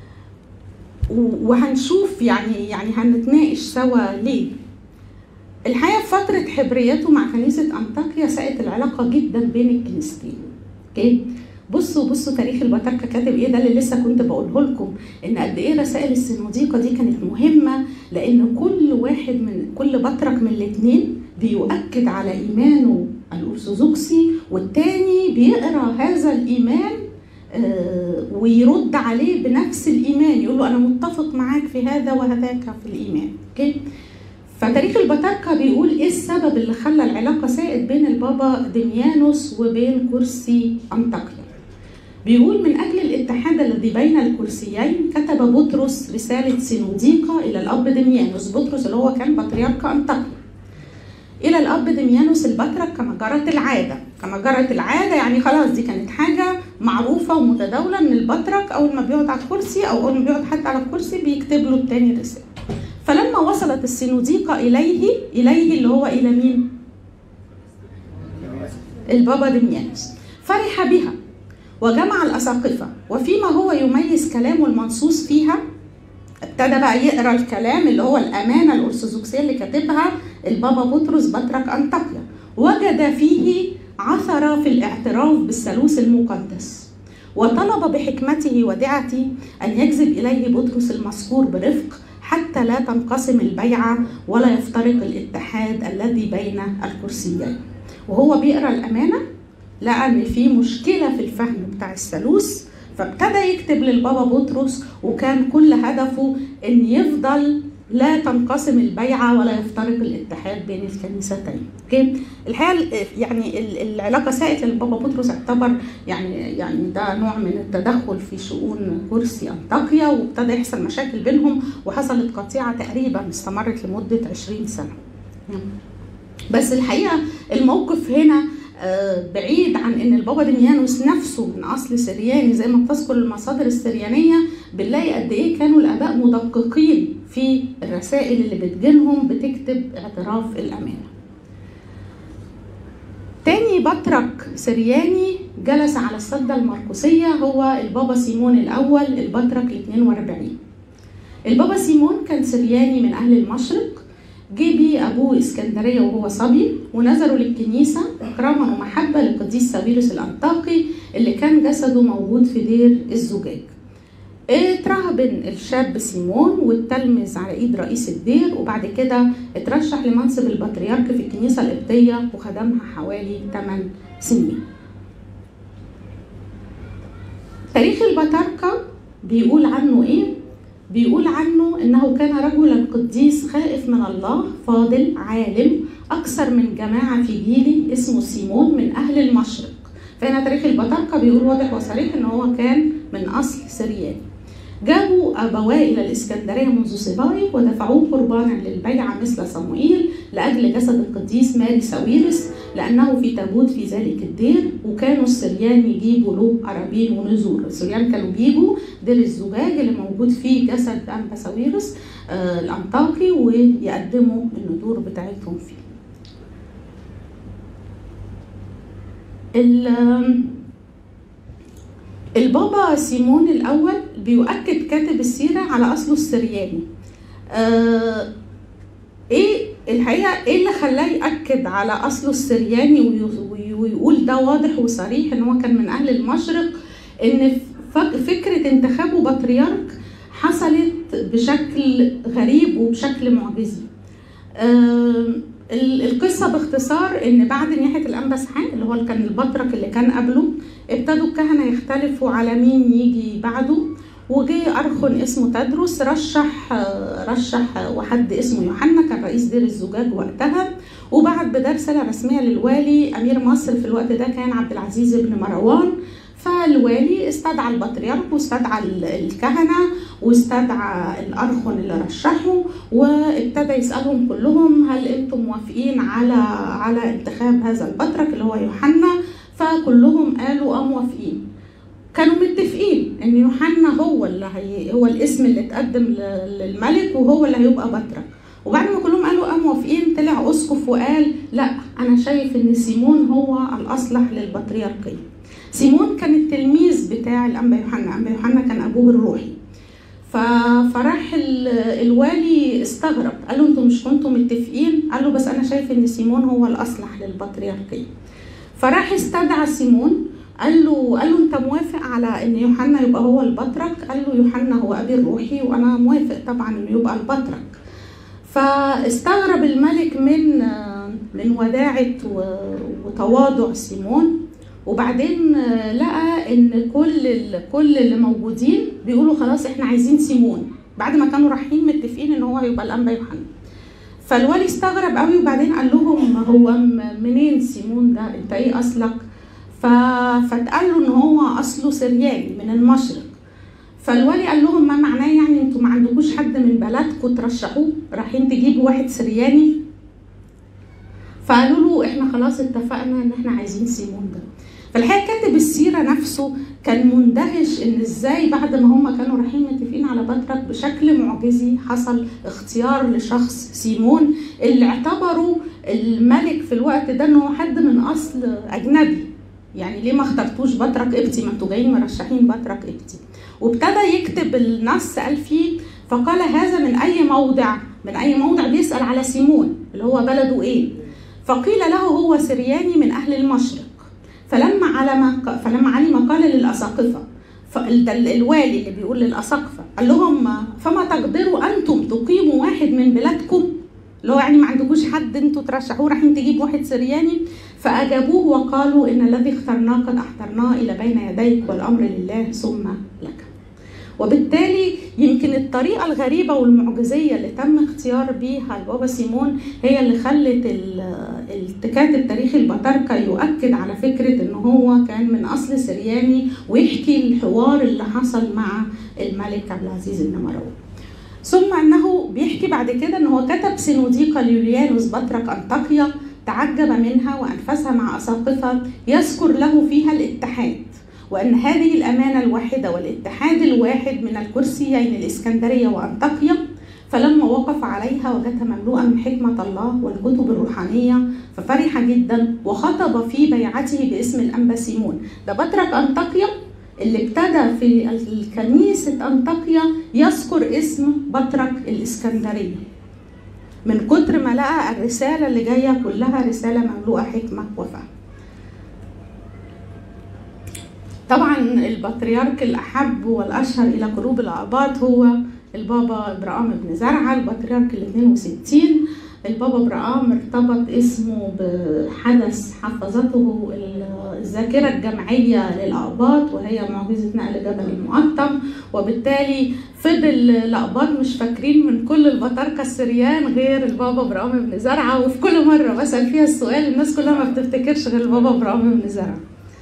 وهنشوف يعني يعني هنتناقش سوا ليه. الحقيقة في فترة حبريته مع كنيسة أنطاكيا ساءت العلاقة جدا بين الكنيستين. اوكي، بصوا بصوا تاريخ البطركة كاتب ايه، ده اللي لسه كنت بقوله لكم ان قد ايه رسائل السينوديقة دي كانت مهمة، لان كل واحد من كل بطرك من الاثنين بيؤكد على ايمانه الارثوذكسي، والتاني بيقرا هذا الايمان آه ويرد عليه بنفس الايمان، يقول له انا متفق معاك في هذا وهذاك في الايمان. اوكي، فتاريخ البطركة بيقول ايه السبب اللي خلى العلاقة سائد بين البابا ديميانوس وبين كرسي أنطاكيا. بيقول من أجل الاتحاد الذي بين الكرسيين كتب بطرس رسالة سينوديقة إلى الأب ديميانوس. بطرس اللي هو كان بطريرك أنطاكيا إلى الأب ديميانوس البطرك كما جرت العادة. كما جرت العادة يعني خلاص دي كانت حاجة معروفة ومتداولة إن البطرك أول ما بيقعد على الكرسي أو أول ما بيقعد حتى على الكرسي بيكتب له التاني رسالة. فلما وصلت السينوديقة إليه إليه اللي هو إلى مين؟ البابا ديميانوس، فرح بها وجمع الأساقفة، وفيما هو يميز كلامه المنصوص فيها ابتدى بقى يقرأ الكلام اللي هو الأمانة الأرثوذكسية اللي كاتبها البابا بطرس بطرك أنطاكيا، وجد فيه عثرة في الاعتراف بالثالوث المقدس، وطلب بحكمته ودعته أن يجذب إليه بطرس المذكور برفق حتى لا تنقسم البيعة ولا يفترق الاتحاد الذي بين الكرسيين. وهو بيقرأ الأمانة لقى إن في مشكلة في الفهم بتاع الثالوث، فابتدى يكتب للبابا بطرس، وكان كل هدفه إن يفضل لا تنقسم البيعة ولا يفترق الاتحاد بين الكنيستين. اوكي، الحقيقة يعني العلاقة ساءت للبابا بطرس، اعتبر يعني يعني ده نوع من التدخل في شؤون كرسي أنطاكيا، وابتدى يحصل مشاكل بينهم، وحصلت قطيعة تقريبا استمرت لمدة عشرين سنة. بس الحقيقة الموقف هنا بعيد عن ان البابا دميانوس نفسه من اصل سرياني زي ما بتذكر المصادر السريانيه، بنلاقي قد ايه كانوا الاباء مدققين في الرسائل اللي بتجيلهم بتكتب اعتراف الامانه. تاني بطرك سرياني جلس على السده المرقسيه هو البابا سيمون الاول، البطرك الاثنين وأربعين. البابا سيمون كان سرياني من اهل المشرق، جه بيه ابوه اسكندريه وهو صبي، ونزلوا للكنيسه اكراما ومحبه للقديس ساويرس الانطاكي اللي كان جسده موجود في دير الزجاج. اترهبن الشاب سيمون واتلمذ على ايد رئيس الدير، وبعد كده اترشح لمنصب البطريرك في الكنيسه القبطيه وخدمها حوالي ثماني سنين. تاريخ البطاركه بيقول عنه ايه؟ بيقول عنه انه كان رجلا قديس خائف من الله فاضل عالم اكثر من جماعه في جيله اسمه سيمون من اهل المشرق. فهنا تاريخ البطاركه بيقول واضح وصريح ان هو كان من اصل سرياني. جابوا ابواه الى الاسكندريه منذ صباه ودفعوه قربانا للبيعه مثل صموئيل لاجل جسد القديس ماري ساويرس، لانه في تابوت في ذلك الدير، وكانوا السريان يجيبوا له قرابين ونذور. السريان كانوا بيجوا دير الزجاج اللي موجود فيه جسد انبا ساويرس آه الانطاكي ويقدموا النذور بتاعتهم فيه. البابا سيمون الأول بيؤكد كاتب السيرة على أصله السرياني. آه إيه الحقيقة إيه اللي خلاه يأكد على أصله السرياني ويقول ده واضح وصريح إن هو كان من أهل المشرق؟ إن فكرة انتخابه بطريرك حصلت بشكل غريب وبشكل معجزي. آه القصه باختصار ان بعد نياحه الانبا اسحاق اللي هو كان البطرك اللي كان قبله، ابتدوا الكهنه يختلفوا على مين يجي بعده، وجه ارخن اسمه تدرس رشح رشح وحد اسمه يوحنا كان رئيس دير الزجاج وقتها، وبعت بده رساله رسميه للوالي امير مصر في الوقت ده كان عبد العزيز بن مروان. فالوالي استدعى البطريرك واستدعى الكهنه واستدعى الارخن اللي رشحوا، وابتدى يسالهم كلهم هل انتم موافقين على على انتخاب هذا البطرك اللي هو يوحنا؟ فكلهم قالوا اه موافقين. كانوا متفقين ان يوحنا هو اللي هي هو الاسم اللي اتقدم للملك وهو اللي هيبقى بطرك. وبعد ما كلهم قالوا اه موافقين طلع اسقف وقال لا انا شايف ان سيمون هو الاصلح للبطريركيه. سيمون كان التلميذ بتاع الانبا يوحنا، انبا يوحنا كان ابوه الروحي. فراح الوالي استغرب، قال له انتوا مش كنتوا متفقين؟ قال له بس انا شايف ان سيمون هو الاصلح للبطريركيه. فراح استدعى سيمون قال له قال له انت موافق على ان يوحنا يبقى هو البطرك؟ قال له يوحنا هو ابي الروحي وانا موافق طبعا انه يبقى البطرك. فاستغرب الملك من من وداعه وتواضع سيمون، وبعدين لقى ان كل كل اللي موجودين بيقولوا خلاص احنا عايزين سيمون، بعد ما كانوا رايحين متفقين ان هو هيبقى الانبا يوحنا. فالوالي استغرب قوي وبعدين قال لهم هو منين سيمون ده؟ انت ايه اصلك؟ فاتقال له ان هو اصله سرياني من المشرق. فالوالي قال لهم ما معناه يعني انتوا ما عندكوش حد من بلدكم ترشحوه؟ رايحين تجيبوا واحد سرياني؟ فقالوا له احنا خلاص اتفقنا ان احنا عايزين سيمون ده. فالحقيقه كاتب السيره نفسه كان مندهش ان ازاي بعد ما هم كانوا رايحين متفقين على بطرك بشكل معجزي حصل اختيار لشخص سيمون اللي اعتبروا الملك في الوقت ده انه حد من اصل اجنبي. يعني ليه ما اخترتوش بطرك قبطي؟ ما انتوا جايين مرشحين بطرك قبطي. وابتدى يكتب النص قال فيه فقال هذا من اي موضع؟ من اي موضع؟ بيسال على سيمون اللي هو بلده ايه. فقيل له هو سرياني من اهل المشرق. فلما علم فلما علم قال للاساقفه فالوالي اللي بيقول للأساقفة قال لهم فما تقدروا أنتم تقيموا واحد من بلادكم، اللي هو يعني ما عندكوش حد انتوا ترشحوه رايحين تجيب واحد سرياني؟ فأجابوه وقالوا إن الذي اخترناه قد احضرناه إلى بين يديك والأمر لله ثم لك. وبالتالي يمكن الطريقة الغريبة والمعجزية اللي تم اختيار بيها البابا سيمون هي اللي خلت الكاتب تاريخ البطاركة يؤكد على فكرة إن هو كان من أصل سرياني ويحكي الحوار اللي حصل مع الملك عبد العزيز النمروي. ثم أنه بيحكي بعد كده إن هو كتب سينوديقة ليوليانوس بطرك أنطاكيا تعجب منها وأنفسها مع أساقفة يذكر له فيها الاتحاد، وأن هذه الأمانة الواحدة والاتحاد الواحد من الكرسيين الإسكندرية وأنطاكيا، فلما وقف عليها وجدها مملوءة من حكمة الله والكتب الروحانية ففرح جدا وخطب في بيعته باسم الأنبا سيمون. ده بطرك أنطاكيا اللي ابتدى في الكنيسة أنطاكيا يذكر اسم بطرك الإسكندرية من كتر ما لقى الرسالة اللي جاية كلها رسالة مملوءة حكمة وفهم. طبعا البطريرك الأحب والأشهر إلى قلوب الآباط هو البابا إبراهام بن زرعة، البطريرك الاثنين وستين. البابا إبراهام ارتبط اسمه بحدث حفظته الذاكرة الجمعية للآباط وهي معجزة نقل جبل المقطم، وبالتالي فضل الآباط مش فاكرين من كل البطاركة السريان غير البابا إبراهام بن زرعة، وفي كل مرة بسأل فيها السؤال الناس كلها ما بتفتكرش غير البابا إبراهام بن زرعة.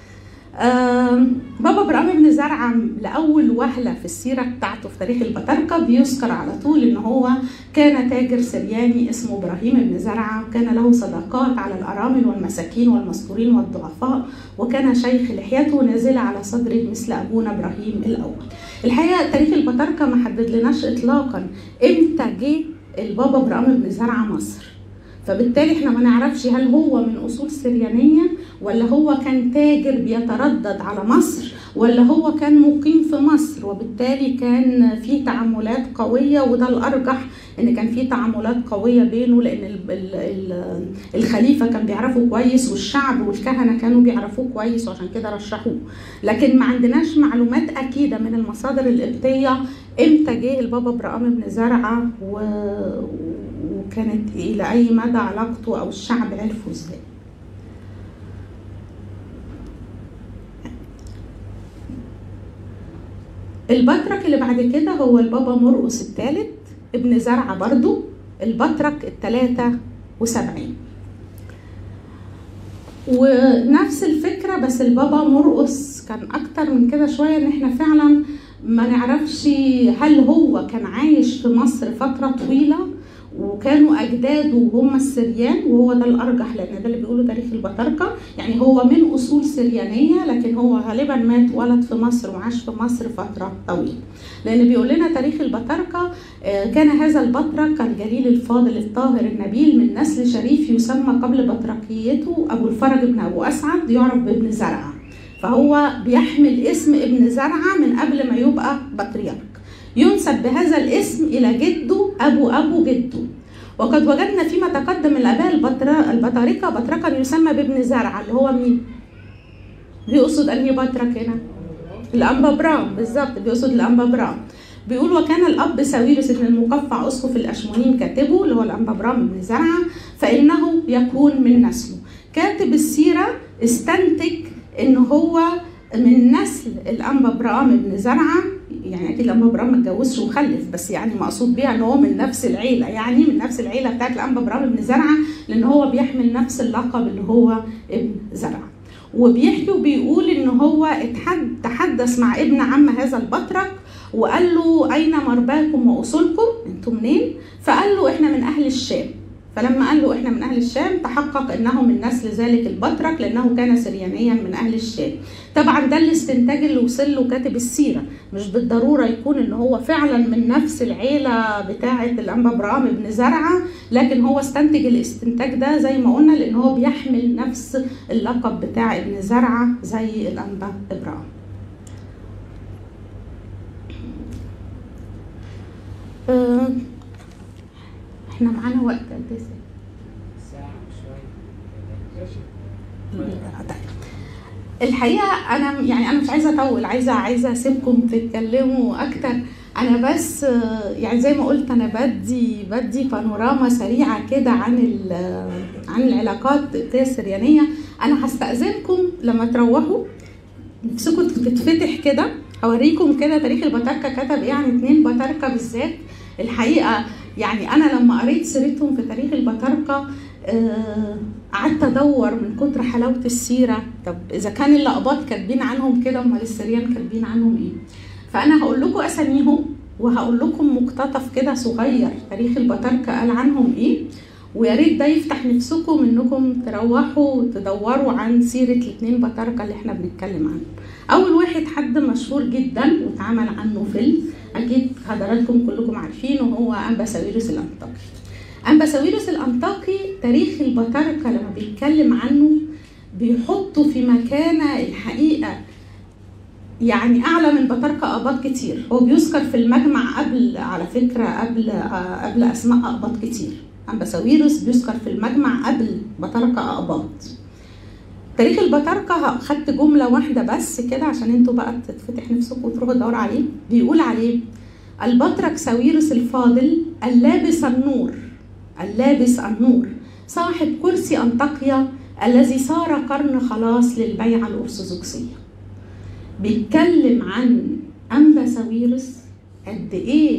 بابا إبراهام بن زرعة لأول وهلة في السيرة بتاعته في تاريخ البطاركة بيذكر على طول إن هو كان تاجر سرياني اسمه إبراهيم بن زرعة، وكان له صداقات على الأرامل والمساكين والمستورين والضعفاء، وكان شيخ لحيته نازلة على صدره مثل أبونا إبراهيم الأول. الحقيقة تاريخ البطاركة ما حدد لناش إطلاقا إمتى جه البابا إبراهام بن زرعة مصر، فبالتالي احنا ما نعرفش هل هو من اصول سريانيه ولا هو كان تاجر بيتردد على مصر ولا هو كان مقيم في مصر، وبالتالي كان في تعاملات قويه، وده الارجح ان كان في تعاملات قويه بينه لان ال ال ال الخليفه كان بيعرفه كويس والشعب والكهنه كانوا بيعرفوه كويس وعشان كده رشحوه. لكن ما عندناش معلومات اكيده من المصادر القبطيه امتى جه البابا إبراهام بن زرعة و وكانت إلى أي مدى علاقته أو الشعب عرفه إزاي. البطرك اللي بعد كده هو البابا مرقس الثالث ابن زرعة برضو، البطرك الثلاثة وسبعين، ونفس الفكرة بس البابا مرقس كان أكتر من كده شوية، إن إحنا فعلا ما نعرفش هل هو كان عايش في مصر فترة طويلة وكانوا أجداده هم السريان، وهو ده الأرجح لأن ده اللي بيقوله تاريخ البطاركة، يعني هو من أصول سريانية لكن هو غالبا مات ولد في مصر وعاش في مصر فترة طويلة، لأن بيقول لنا تاريخ البطاركة كان هذا البطرك الجليل الفاضل الطاهر النبيل من نسل شريف يسمى قبل بطركيته أبو الفرج بن أبو أسعد يعرف بابن زرعة، فهو بيحمل اسم ابن زرعة من قبل ما يبقى بطريرك، ينسب بهذا الاسم إلى جده أبو أبو جده. وقد وجدنا فيما تقدم الآباء البطاركة بطركا يسمى بابن زرعة اللي هو مين؟ بيقصد أنهي بطرك هنا؟ الأنبا برام، بالظبط بيقصد الأنبا برام. بيقول وكان الأب ساويرس بن المقفع أسقف الأشمونين كاتبه اللي هو الأنبا برام بن زرعة فإنه يكون من نسله. كاتب السيرة استنتج إن هو من نسل الأنبا برام بن زرعة، يعني اكيد الانبا برام ما اتجوزش وخلف، بس يعني مقصود بيها ان هو من نفس العيله، يعني من نفس العيله بتاعت الانبا برام بن زرعه، لان هو بيحمل نفس اللقب اللي هو ابن زرعه. وبيحكي وبيقول ان هو تحدث مع ابن عم هذا البطرك وقال له اين مرباكم واصولكم؟ انتم منين؟ فقال له احنا من اهل الشام. فلما قال له احنا من اهل الشام تحقق انه من نسل ذلك البطرك لانه كان سريانيا من اهل الشام. طبعا ده الاستنتاج اللي وصل له كاتب السيره، مش بالضروره يكون ان هو فعلا من نفس العيله بتاعه الانبا برام بن زرعه، لكن هو استنتج الاستنتاج ده زي ما قلنا لان هو بيحمل نفس اللقب بتاع ابن زرعه زي الانبا ابراهيم. أه احنا معانا وقت قد ايه؟ ساعة الحقيقه انا يعني انا مش عايزه اطول، عايزه عايزه اسيبكم تتكلموا اكتر. انا بس يعني زي ما قلت انا بدي بدي بانوراما سريعه كده عن عن العلاقات القبطيه السريانيه. انا هستاذنكم لما تروحوا نفسكم تتفتح كده، هوريكم كده تاريخ البطاركه كتب ايه عن اتنين بطاركه بالذات. الحقيقه يعني انا لما قريت سيرتهم في تاريخ البطاركه قعدت آه ادور من كتر حلاوه السيره. طب اذا كان الأقباط كاتبين عنهم كده، امال السريان كاتبين عنهم ايه؟ فانا هقول لكم اساميهم وهقول لكم مقتطف كده صغير تاريخ البطاركه قال عنهم ايه، ويا ريت ده يفتح نفسكم انكم تروحوا تدوروا عن سيره الاثنين بطاركه اللي احنا بنتكلم عنهم. اول واحد حد مشهور جدا واتعمل عنه فيلم، اكيد حضراتكم كلكم عارفينه، هو انبا ساويرس الانطاكي. انبا ساويرس الانطاكي تاريخ البطاركه لما بيتكلم عنه بيحطه في مكانه الحقيقه يعني اعلى من بطاركه اقباط كتير. هو بيذكر في المجمع قبل، على فكره قبل قبل اسماء اقباط كتير. انبا ساويرس بيذكر في المجمع قبل بطاركه اقباط. تاريخ البطاركه خدت جمله واحده بس كده عشان انتوا بقى تتفتح نفسكم وتروحوا تدوروا عليه. بيقول عليه البطرك ساويرس الفاضل اللابس النور، اللابس النور صاحب كرسي أنطاكيا الذي صار قرن خلاص للبيعة الأرثوذكسية. بيتكلم عن أنبا ساويرس قد إيه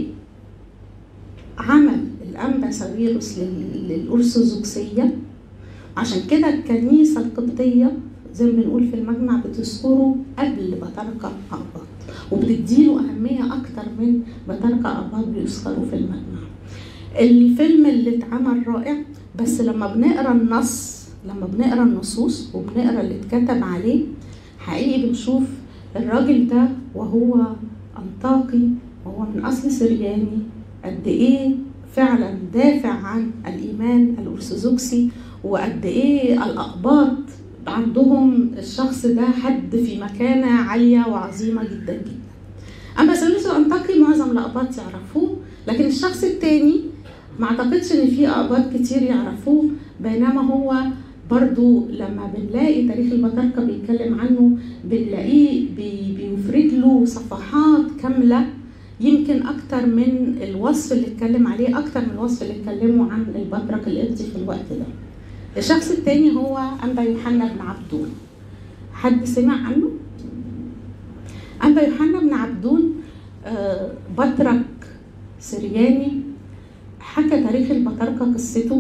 عمل الأنبا ساويرس للأرثوذكسية، عشان كده الكنيسة القبطية زي ما بنقول في المجمع بتذكره قبل بطاركة أقباط وبتديله أهمية أكتر من بطاركة أقباط بيذكروا في المجمع. الفيلم اللي اتعمل رائع، بس لما بنقرا النص، لما بنقرا النصوص وبنقرا اللي اتكتب عليه حقيقي بنشوف الراجل ده وهو أنطاكي وهو من أصل سرياني قد إيه فعلا دافع عن الإيمان الأرثوذكسي، وقد إيه الأقباط عندهم الشخص ده حد في مكانة عالية وعظيمة جدا جدا. أما ساويرس الأنطاكي معظم الأقباط يعرفوه، لكن الشخص التاني ما اعتقدش ان في اقباط كتير يعرفوه. بينما هو برضو لما بنلاقي تاريخ البطاركه بيتكلم عنه بنلاقيه بي بيفرد له صفحات كامله، يمكن اكتر من الوصف اللي اتكلم عليه، اكتر من الوصف اللي اتكلموا عن البطرك القبطي في الوقت ده. الشخص التاني هو انبا يوحنا بن عبدون. حد سمع عنه؟ انبا يوحنا بن عبدون آه بطرك سرياني، حكى تاريخ البطاركه قصته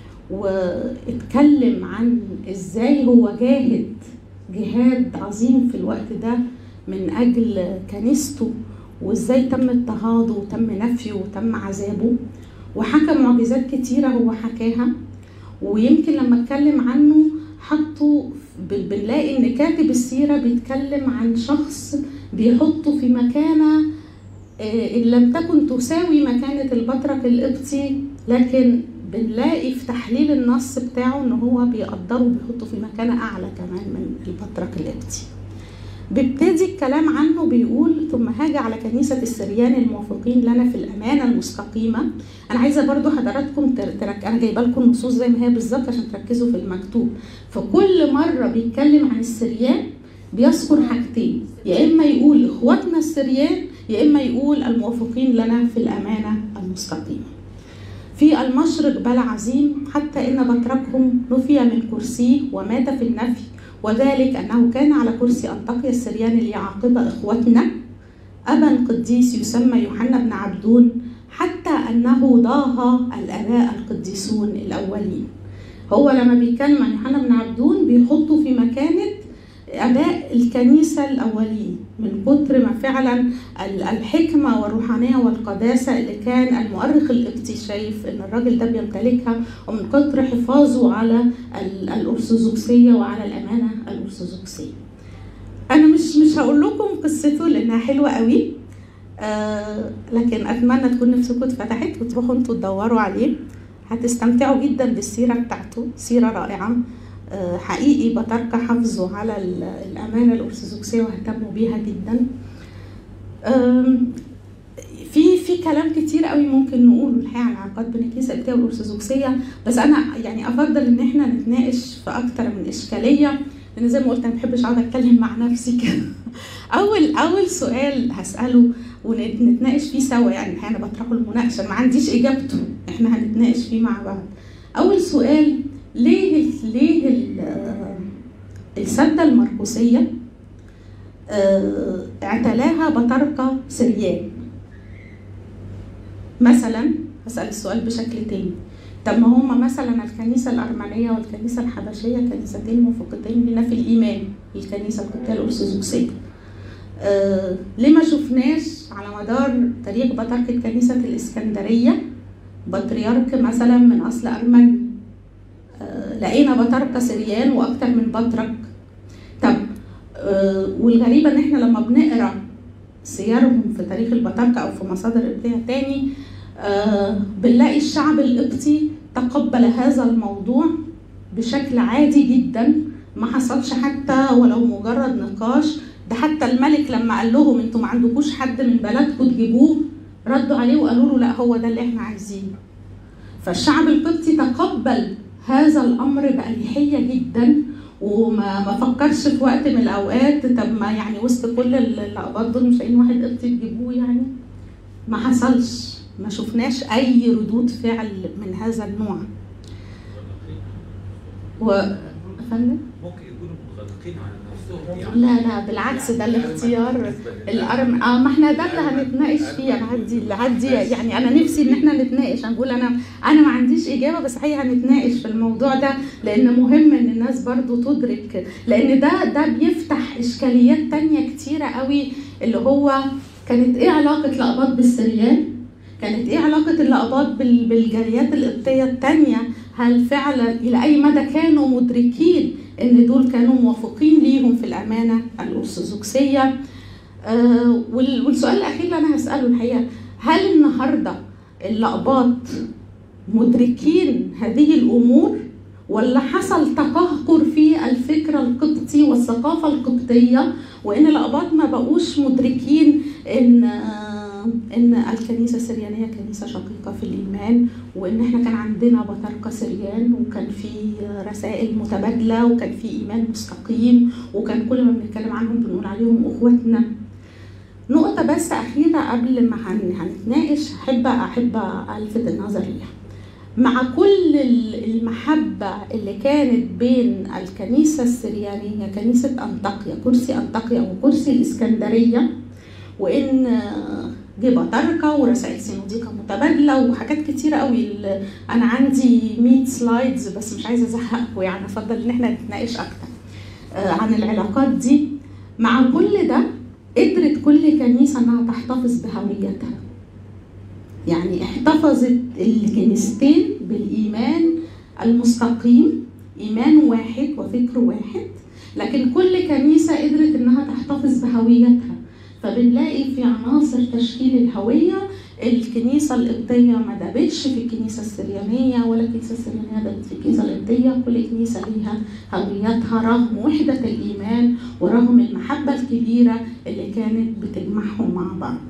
واتكلم عن ازاي هو جاهد جهاد عظيم في الوقت ده من اجل كنيسته، وازاي تم اضطهاده وتم نفيه وتم عذابه، وحكى معجزات كتيره هو حكاها. ويمكن لما اتكلم عنه حطه بنلاقي ان كاتب السيره بيتكلم عن شخص بيحطه في مكانه إن لم تكن تساوي مكانة البطرك القبطي، لكن بنلاقي في تحليل النص بتاعه ان هو بيقدره وبيحطه في مكانة اعلى كمان من البطرك القبطي. بيبتدي الكلام عنه بيقول ثم هاج على كنيسة السريان الموافقين لنا في الأمانة المستقيمة. أنا عايزة برضو حضراتكم ترك، أنا جايبه لكم النصوص زي ما هي بالظبط عشان تركزوا في المكتوب. فكل مرة بيتكلم عن السريان بيذكر حاجتين، يا إما يقول إخواتنا السريان يا إما يقول الموافقين لنا في الأمانة المستقيمة. في المشرق بل عظيم حتى إن بطركهم نفي من كرسيه ومات في النفي، وذلك أنه كان على كرسي أنطاكيا السريان ليعاقب إخوتنا أبا قديس يسمى يوحنا بن عبدون، حتى أنه ضاها الآباء القديسون الأولين. هو لما بيتكلم عن يوحنا بن عبدون بيحطه في مكانة آباء الكنيسة الأولين من كتر ما فعلا الحكمة والروحانية والقداسة اللي كان المؤرخ القبطي شايف إن الراجل ده بيمتلكها، ومن كتر حفاظه على الأرثوذكسية وعلى الأمانة الأرثوذكسية. أنا مش مش هقول لكم قصته لأنها حلوة قوي، آه لكن أتمنى تكون نفسكم اتفتحت وتروحوا انتوا تدوروا عليه، هتستمتعوا جدا بالسيرة بتاعته، سيرة رائعة حقيقي. بطاركة حافظوا على الأمانة الأرثوذكسية واهتموا بيها جدا. في في كلام كتير قوي ممكن نقوله الحقيقة عن العلاقات بين الكنيسة القبطية والأرثوذكسية، بس أنا يعني أفضل إن إحنا نتناقش في أكتر من إشكالية. لان زي ما قلت انا ما بحبش اقعد اتكلم مع نفسي كده. اول اول سؤال هساله ونتناقش فيه سوا، يعني انا بطرحه المناقشه، ما عنديش اجابته، احنا هنتناقش فيه مع بعض. اول سؤال، ليه ليه السده المرقسيه اعتلاها بطاركه سريان؟ مثلا هسال السؤال بشكل تاني، طب ما هما مثلا الكنيسه الارمنيه والكنيسه الحبشيه كنيستين موافقتين لنا في الايمان، الكنيسه القبطيه الارثوذكسيه. آه ليه ما شفناش على مدار تاريخ بطركه كنيسه الاسكندريه بطريرك مثلا من اصل ارمني؟ آه لقينا بطاركه سريان واكتر من بطرك. طب آه والغريبه ان احنا لما بنقرا سيرهم في تاريخ البطاركه او في مصادر قبطيه تاني آه بنلاقي الشعب القبطي تقبل هذا الموضوع بشكل عادي جدا، ما حصلش حتى ولو مجرد نقاش. ده حتى الملك لما قال لهم انتوا ما عندكوش حد من بلدكم تجيبوه، ردوا عليه وقالوا له لا هو ده اللي احنا عايزينه. فالشعب القبطي تقبل هذا الامر بأريحية جدا، وما ما فكرش في وقت من الاوقات طب ما يعني وسط كل الاقباط دول مش لاقيين واحد قبطي تجيبوه، يعني ما حصلش، ما شفناش اي ردود فعل من هذا النوع. و فندم ممكن يكونوا مغلقين على نفسهم يعني. لا لا بالعكس، ده الاختيار الارم اه ما احنا ده اللي هنتناقش فيه. انا هدي اللي هدي يعني انا نفسي ان احنا نتناقش، انا بقول انا انا ما عنديش اجابه، بس هي هنتناقش في الموضوع ده لان مهم ان الناس برضو تدرك، لان ده ده بيفتح اشكاليات تانية كتيره قوي، اللي هو كانت ايه علاقه الاقباط بالسريان؟ كانت ايه علاقه الاقباط بالجاليات القبطيه التانية؟ هل فعلا الى اي مدى كانوا مدركين ان دول كانوا موافقين ليهم في الامانه الارثوذكسيه؟ آه والسؤال الاخير اللي انا هساله الحقيقه، هل النهارده الاقباط مدركين هذه الامور ولا حصل تقهقر في الفكر القبطي والثقافه القبطيه، وان الاقباط ما بقوش مدركين ان آه ان الكنيسه السريانيه كنيسه شقيقه في الايمان، وان احنا كان عندنا بطاركه سريان وكان في رسائل متبادله وكان في ايمان مستقيم وكان كل ما بنتكلم عنهم بنقول عليهم اخواتنا. نقطه بس اخيره قبل ما هنتناقش احب احب الفت النظر ليها. مع كل المحبه اللي كانت بين الكنيسه السريانيه كنيسه انطاكيا كرسي انطاكيا وكرسي الاسكندريه، وان جه بطاركه ورسائل سينوديكا متبادله وحاجات كتيره قوي، انا عندي مية سلايدز بس مش عايزه ازهقكم، يعني افضل ان احنا نتناقش اكتر عن العلاقات دي. مع كل ده قدرت كل كنيسه انها تحتفظ بهويتها، يعني احتفظت الكنيستين بالايمان المستقيم، ايمان واحد وفكر واحد، لكن كل كنيسه قدرت انها تحتفظ بهويتها. فبنلاقي في عناصر تشكيل الهويه الكنيسه القبطيه ما دابتش في الكنيسه السريانيه ولا الكنيسه السريانيه دابت في الكنيسه القبطيه، كل كنيسه ليها هويتها رغم وحده الايمان ورغم المحبه الكبيره اللي كانت بتجمعهم مع بعض.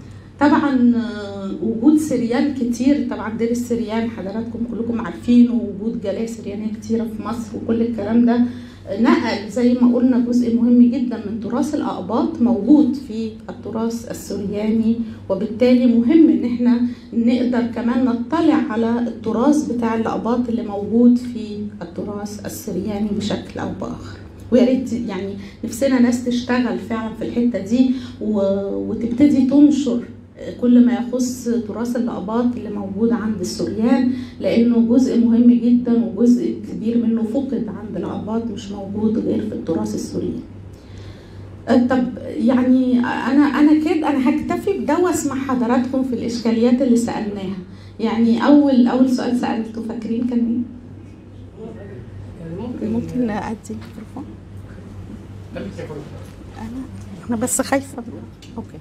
طبعا وجود سريان كتير، طبعا دير السريان حضراتكم كلكم عارفين، ووجود جاليه سريانيه كتيره في مصر وكل الكلام ده نقل زي ما قلنا جزء مهم جدا من تراث الأقباط موجود في التراث السرياني، وبالتالي مهم ان احنا نقدر كمان نطلع على التراث بتاع الأقباط اللي موجود في التراث السرياني بشكل او باخر. ويا ريت يعني نفسنا ناس تشتغل فعلا في الحته دي وتبتدي تنشر كل ما يخص تراث الأقباط اللي موجود عند السريان، لأنه جزء مهم جدا وجزء كبير منه فقد عند الأقباط مش موجود غير في التراث السوري. طب يعني أنا أنا كده أنا هكتفي بده وأسمع حضراتكم في الإشكاليات اللي سألناها. يعني أول أول سؤال سألته فاكرين كان إيه؟ ممكن ممكن أدي الميكروفون؟ أنا أنا بس خايفة. أوكي.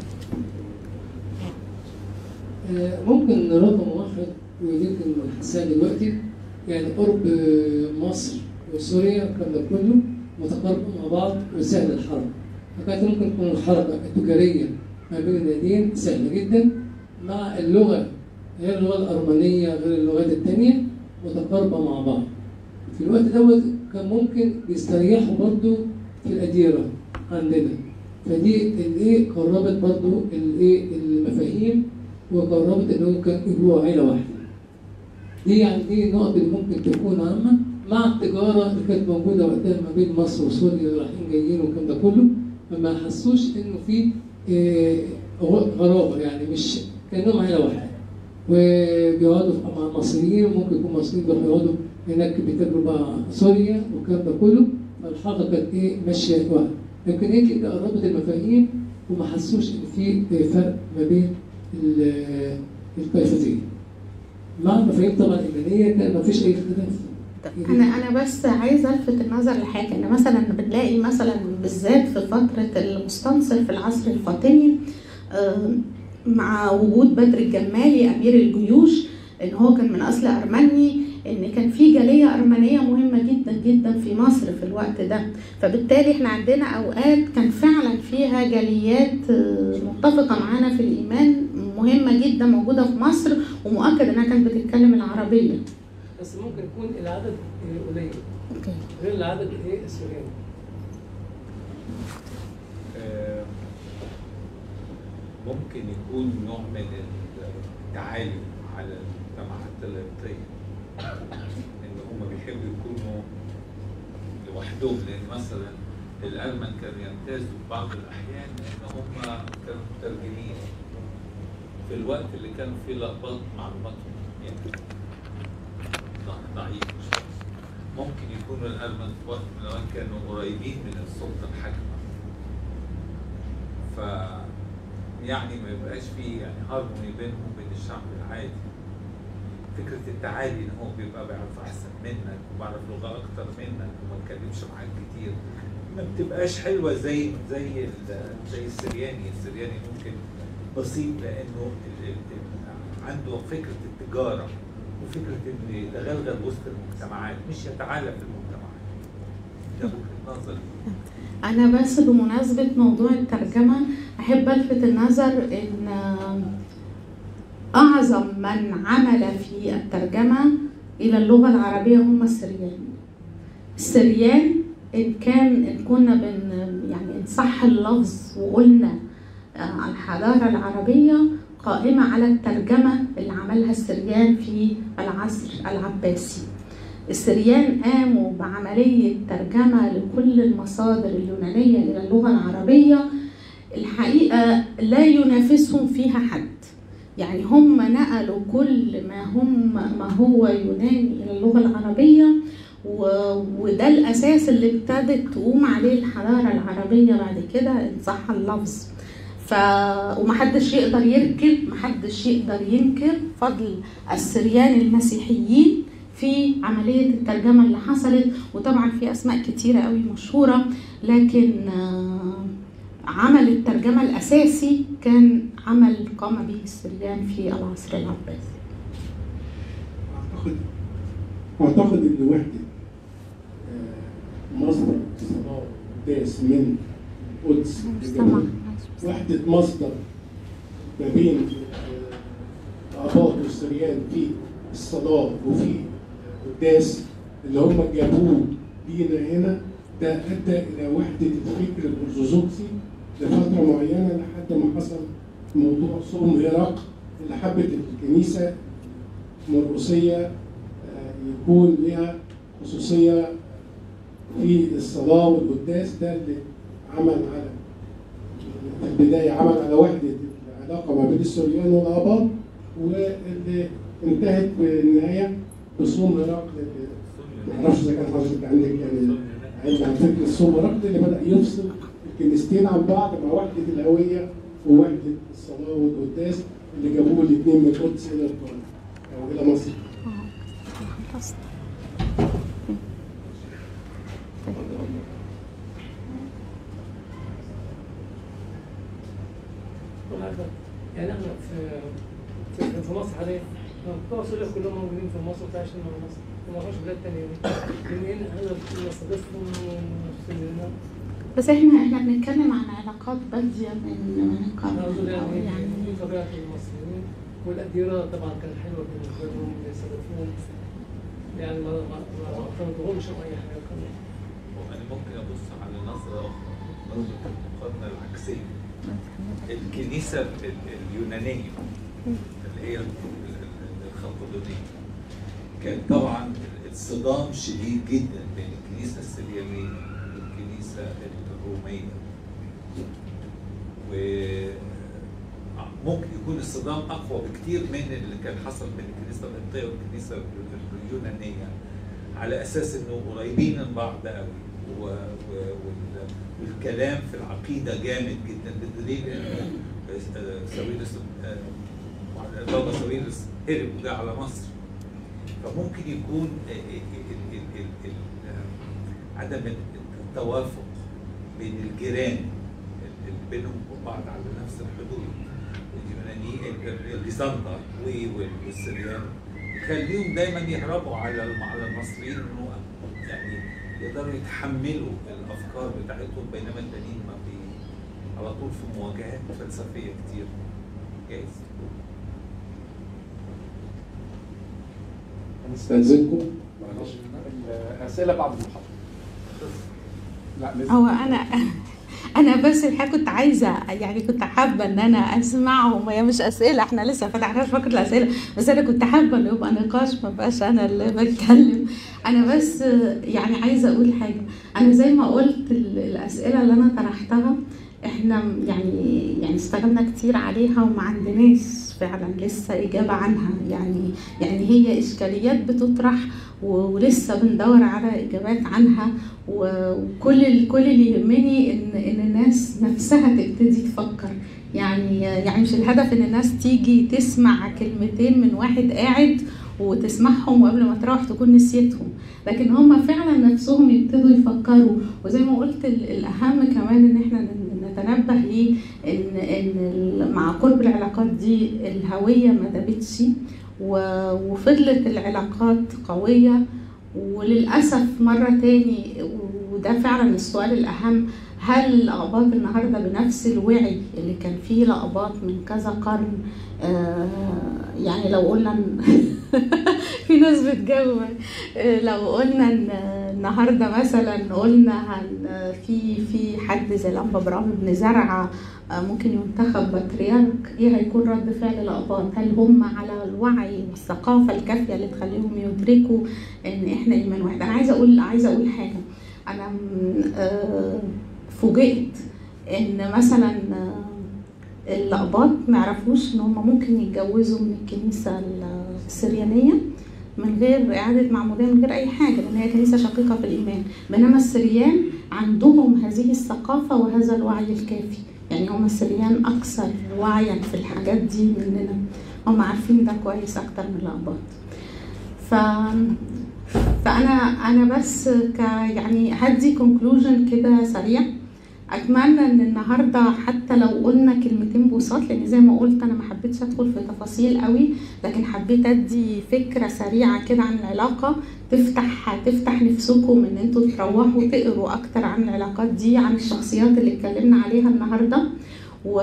ممكن رقم واحد ويمكن حساب دلوقتي، يعني قرب مصر وسوريا الكلام ده كله متقاربين مع بعض وسهل الحرب، فكانت ممكن تكون الحركه التجاريه ما بين الناديين سهله جدا، مع اللغه غير اللغه الارمنيه غير اللغات الثانيه متقاربه مع بعض. في الوقت دوت كان ممكن يستريحوا برضه في الأديرة عندنا. فدي الايه قربت برضه الايه المفاهيم، وقربت انهم كانوا يبقوا عيله واحده. دي يعني دي نقط اللي ممكن تكون عامه مع التجاره اللي كانت موجوده وقتها ما بين مصر وسوريا رايحين جايين والكلام ده كله، فما حسوش انه في إيه غرابه، يعني مش كانهم عيله واحده. وبيقعدوا مع المصريين، ممكن يكون مصريين بيروحوا يقعدوا هناك بيتاجروا مع سوريا والكلام ده كله، فالحركه كانت ايه ماشيه واحده. لكن هي كده قربت المفاهيم وما حسوش ان في فرق ما بين الطائفتين. مع المفاهيم طبعا الايمانيه كان ما فيش اي اختلاف. انا انا بس عايزه الفت النظر لحاجه، ان مثلا بنلاقي مثلا بالذات في فتره المستنصر في العصر الفاطمي مع وجود بدر الجمالي امير الجيوش، ان هو كان من اصل ارمني، ان كان في جاليه ارمنيه مهمه جدا جدا في مصر في الوقت ده. فبالتالي احنا عندنا اوقات كان فعلا فيها جاليات متفقه معانا في الايمان مهمه جدا موجوده في مصر، ومؤكد انها كانت بتتكلم العربيه. بس ممكن يكون العدد قليل اوكي غير العدد ايه السورياني. ممكن يكون نوع من التعالي على المجتمعات القبطيه، ان هم بيحبوا يكونوا لوحدهم، لان مثلا الارمن كانوا يمتازوا في بعض الاحيان ان هم كانوا مترجمين في الوقت اللي كانوا فيه لخبطه معلوماتهم يعني ضعيف. ممكن يكونوا الارمن في وقت من الاوقات كانوا قريبين من السلطه الحاكمه، ف يعني ما يبقاش فيه يعني هارموني بينهم وبين الشعب العادي. فكره التعالي ان هو بيبقى بيعرف احسن منك وبيعرف لغه اكتر منك وما يتكلمش معاك كتير، ما بتبقاش حلوه زي زي زي السرياني. السرياني ممكن بسيط لانه عنده فكره التجاره وفكره ان يتغلغل وسط المجتمعات مش يتعالى في المجتمعات. ده وجهه نظري. أنا بس بمناسبة موضوع الترجمة أحب ألفت النظر إن أعظم من عمل في الترجمة إلى اللغة العربية هم السريان. السريان إن كان إن كنا بن يعني إن صح اللفظ وقلنا الحضارة العربية قائمة على الترجمة اللي عملها السريان في العصر العباسي. السريان قاموا بعملية ترجمة لكل المصادر اليونانية إلى اللغة العربية، الحقيقة لا ينافسهم فيها حد. يعني هم نقلوا كل ما هم ما هو يوناني إلى اللغة العربية، وده الأساس اللي ابتدت تقوم عليه الحضارة العربية بعد كده إن صح اللفظ. ف ومحدش يقدر يركب، محدش يقدر ينكر فضل السريان المسيحيين في عملية الترجمة اللي حصلت. وطبعا في أسماء كتيرة قوي مشهورة، لكن عمل الترجمة الأساسي كان عمل قام به السريان في العصر العباسي. أعتقد أعتقد إن وحدة مصدر الصلاة والقداس من القدس للجنوب، وحدة مصدر ما بين الآباط والسريان في الصلاة وفي القداس اللي هم جابوه لينا هنا، ده أدى إلى وحدة الفكر الأرثوذكسي لفترة معينة لحد ما حصل موضوع صوم هرقل اللي حبت الكنيسة المرقسية يكون لها خصوصية في الصلاة والقداس. ده اللي عمل على في البداية عمل على وحدة العلاقة ما بين السريان والآباط، واللي انتهت بالنهاية بصوم هرقل. ما اعرفش اذا كان حضرتك عندك يعني علم عن فكر الصوم هرقل اللي بدأ يفصل الكنيستين عن بعض مع وحدة الهوية ووحدة الصلاة والقداس اللي جابوه الاثنين من القدس إلى القاهرة أو إلى مصر. يعني احنا في في مصر حاليا بتوع سوريا كلهم موجودين في مصر وعايشين مع مصر وما فيش بلاد ثانيه. منين احنا بنستضيفهم ونستلمهم؟ بس احنا احنا بنتكلم عن علاقات باديه من من قبل يعني يعني طبيعه المصريين والاديره طبعا كانت حلوه بالنسبه لهم يستضيفوهم يعني ما ما ما اعترضهمش او اي حاجه كمان. وأنا ممكن أبص على نظرة أخرى، نظرة المقارنة العكسية. الكنيسة اليونانية اللي هي الخلقدونية كان طبعا الصدام شديد جدا بين الكنيسة السريانية والكنيسة الرومية، وممكن يكون الصدام أقوى بكتير من اللي كان حصل بين الكنيسة القبطية والكنيسة اليونانية، على أساس إنه قريبين من بعض قوي، والكلام في العقيدة جامد جدا، بالدليل إنه ساويرس البابا ساويرس هرب وجاء على مصر. فممكن يكون عدم التوافق بين الجيران اللي بينهم وبعض على نفس الحدود، اليونانيين البيزنطة والسريان، يخليهم دايما يهربوا على على المصريين، انه يعني يقدروا يتحملوا الافكار بتاعتهم، بينما التانيين ما بي على طول في مواجهات فلسفيه كتير. جايز. هنستأذنكم معلش الأسئلة بعد المحاضرة. لا لسه. هو انا انا بس الحقيقه كنت عايزه، يعني كنت حابه ان انا اسمعهم، هي مش اسئله، احنا لسه فتحناش فقره الاسئله، بس انا كنت حابه ان يبقى نقاش، ما بقاش انا اللي بتكلم. انا بس يعني عايزه اقول حاجه، انا زي ما قلت الاسئله اللي انا طرحتها احنا يعني يعني اشتغلنا كتير عليها وما عندناش فعلا لسه اجابه عنها، يعني يعني هي اشكاليات بتطرح ولسه بندور على اجابات عنها، وكل كل اللي يهمني ان ان الناس نفسها تبتدي تفكر، يعني يعني مش الهدف ان الناس تيجي تسمع كلمتين من واحد قاعد وتسمعهم وقبل ما تروح تكون نسيتهم، لكن هم فعلا نفسهم يبتدوا يفكروا. وزي ما قلت الاهم كمان ان احنا نتنبه ليه ان ان مع قرب العلاقات دي الهويه ما دابتش وفضلت العلاقات قويه، وللاسف مره تاني وده فعلا السؤال الاهم، هل الأقباط النهارده بنفس الوعي اللي كان فيه الأقباط من كذا قرن؟ آه يعني لو قلنا في ناس بتجاوب، آه لو قلنا ان النهارده مثلا قلنا في في حد زي الأنبا برام بن زرعة آه ممكن ينتخب بطريرك، ايه هيكون رد فعل الأقباط؟ هل هم على الوعي والثقافه الكافيه اللي تخليهم يدركوا ان احنا ايمان واحد؟ انا عايزه اقول عايزه اقول حاجه، انا آه فوجئت ان مثلا الأقباط ما يعرفوش ان هم ممكن يتجوزوا من الكنيسه السريانيه من غير اعاده معموديه، من غير اي حاجه، لان هي كنيسه شقيقه في الايمان، بينما السريان عندهم هذه الثقافه وهذا الوعي الكافي، يعني هم السريان اكثر وعيا في الحاجات دي مننا، هم عارفين ده كويس اكتر من الأقباط. ف فانا انا بس ك يعني هدي كونكلوجن كده سريع. اتمنى ان النهارده حتى لو قلنا كلمتين بساط، لان زي ما قلت انا ما حبيتش ادخل في تفاصيل قوي، لكن حبيت ادي فكره سريعه كده عن العلاقه تفتح تفتح نفسكم ان انتوا تروحوا تقروا اكتر عن العلاقات دي، عن الشخصيات اللي اتكلمنا عليها النهارده، و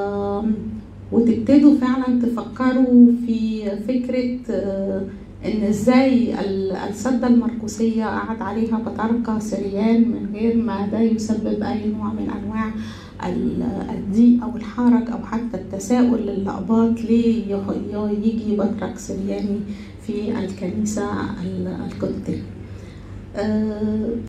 وتبتدوا فعلا تفكروا في فكره ان ازاي السده المرقسيه قعد عليها بطاركه سريان من غير ما ده يسبب اي نوع من انواع الضيق او الحرج او حتى التساؤل للأقباط ليه يجي بطرك سرياني في الكنيسه القبطيه.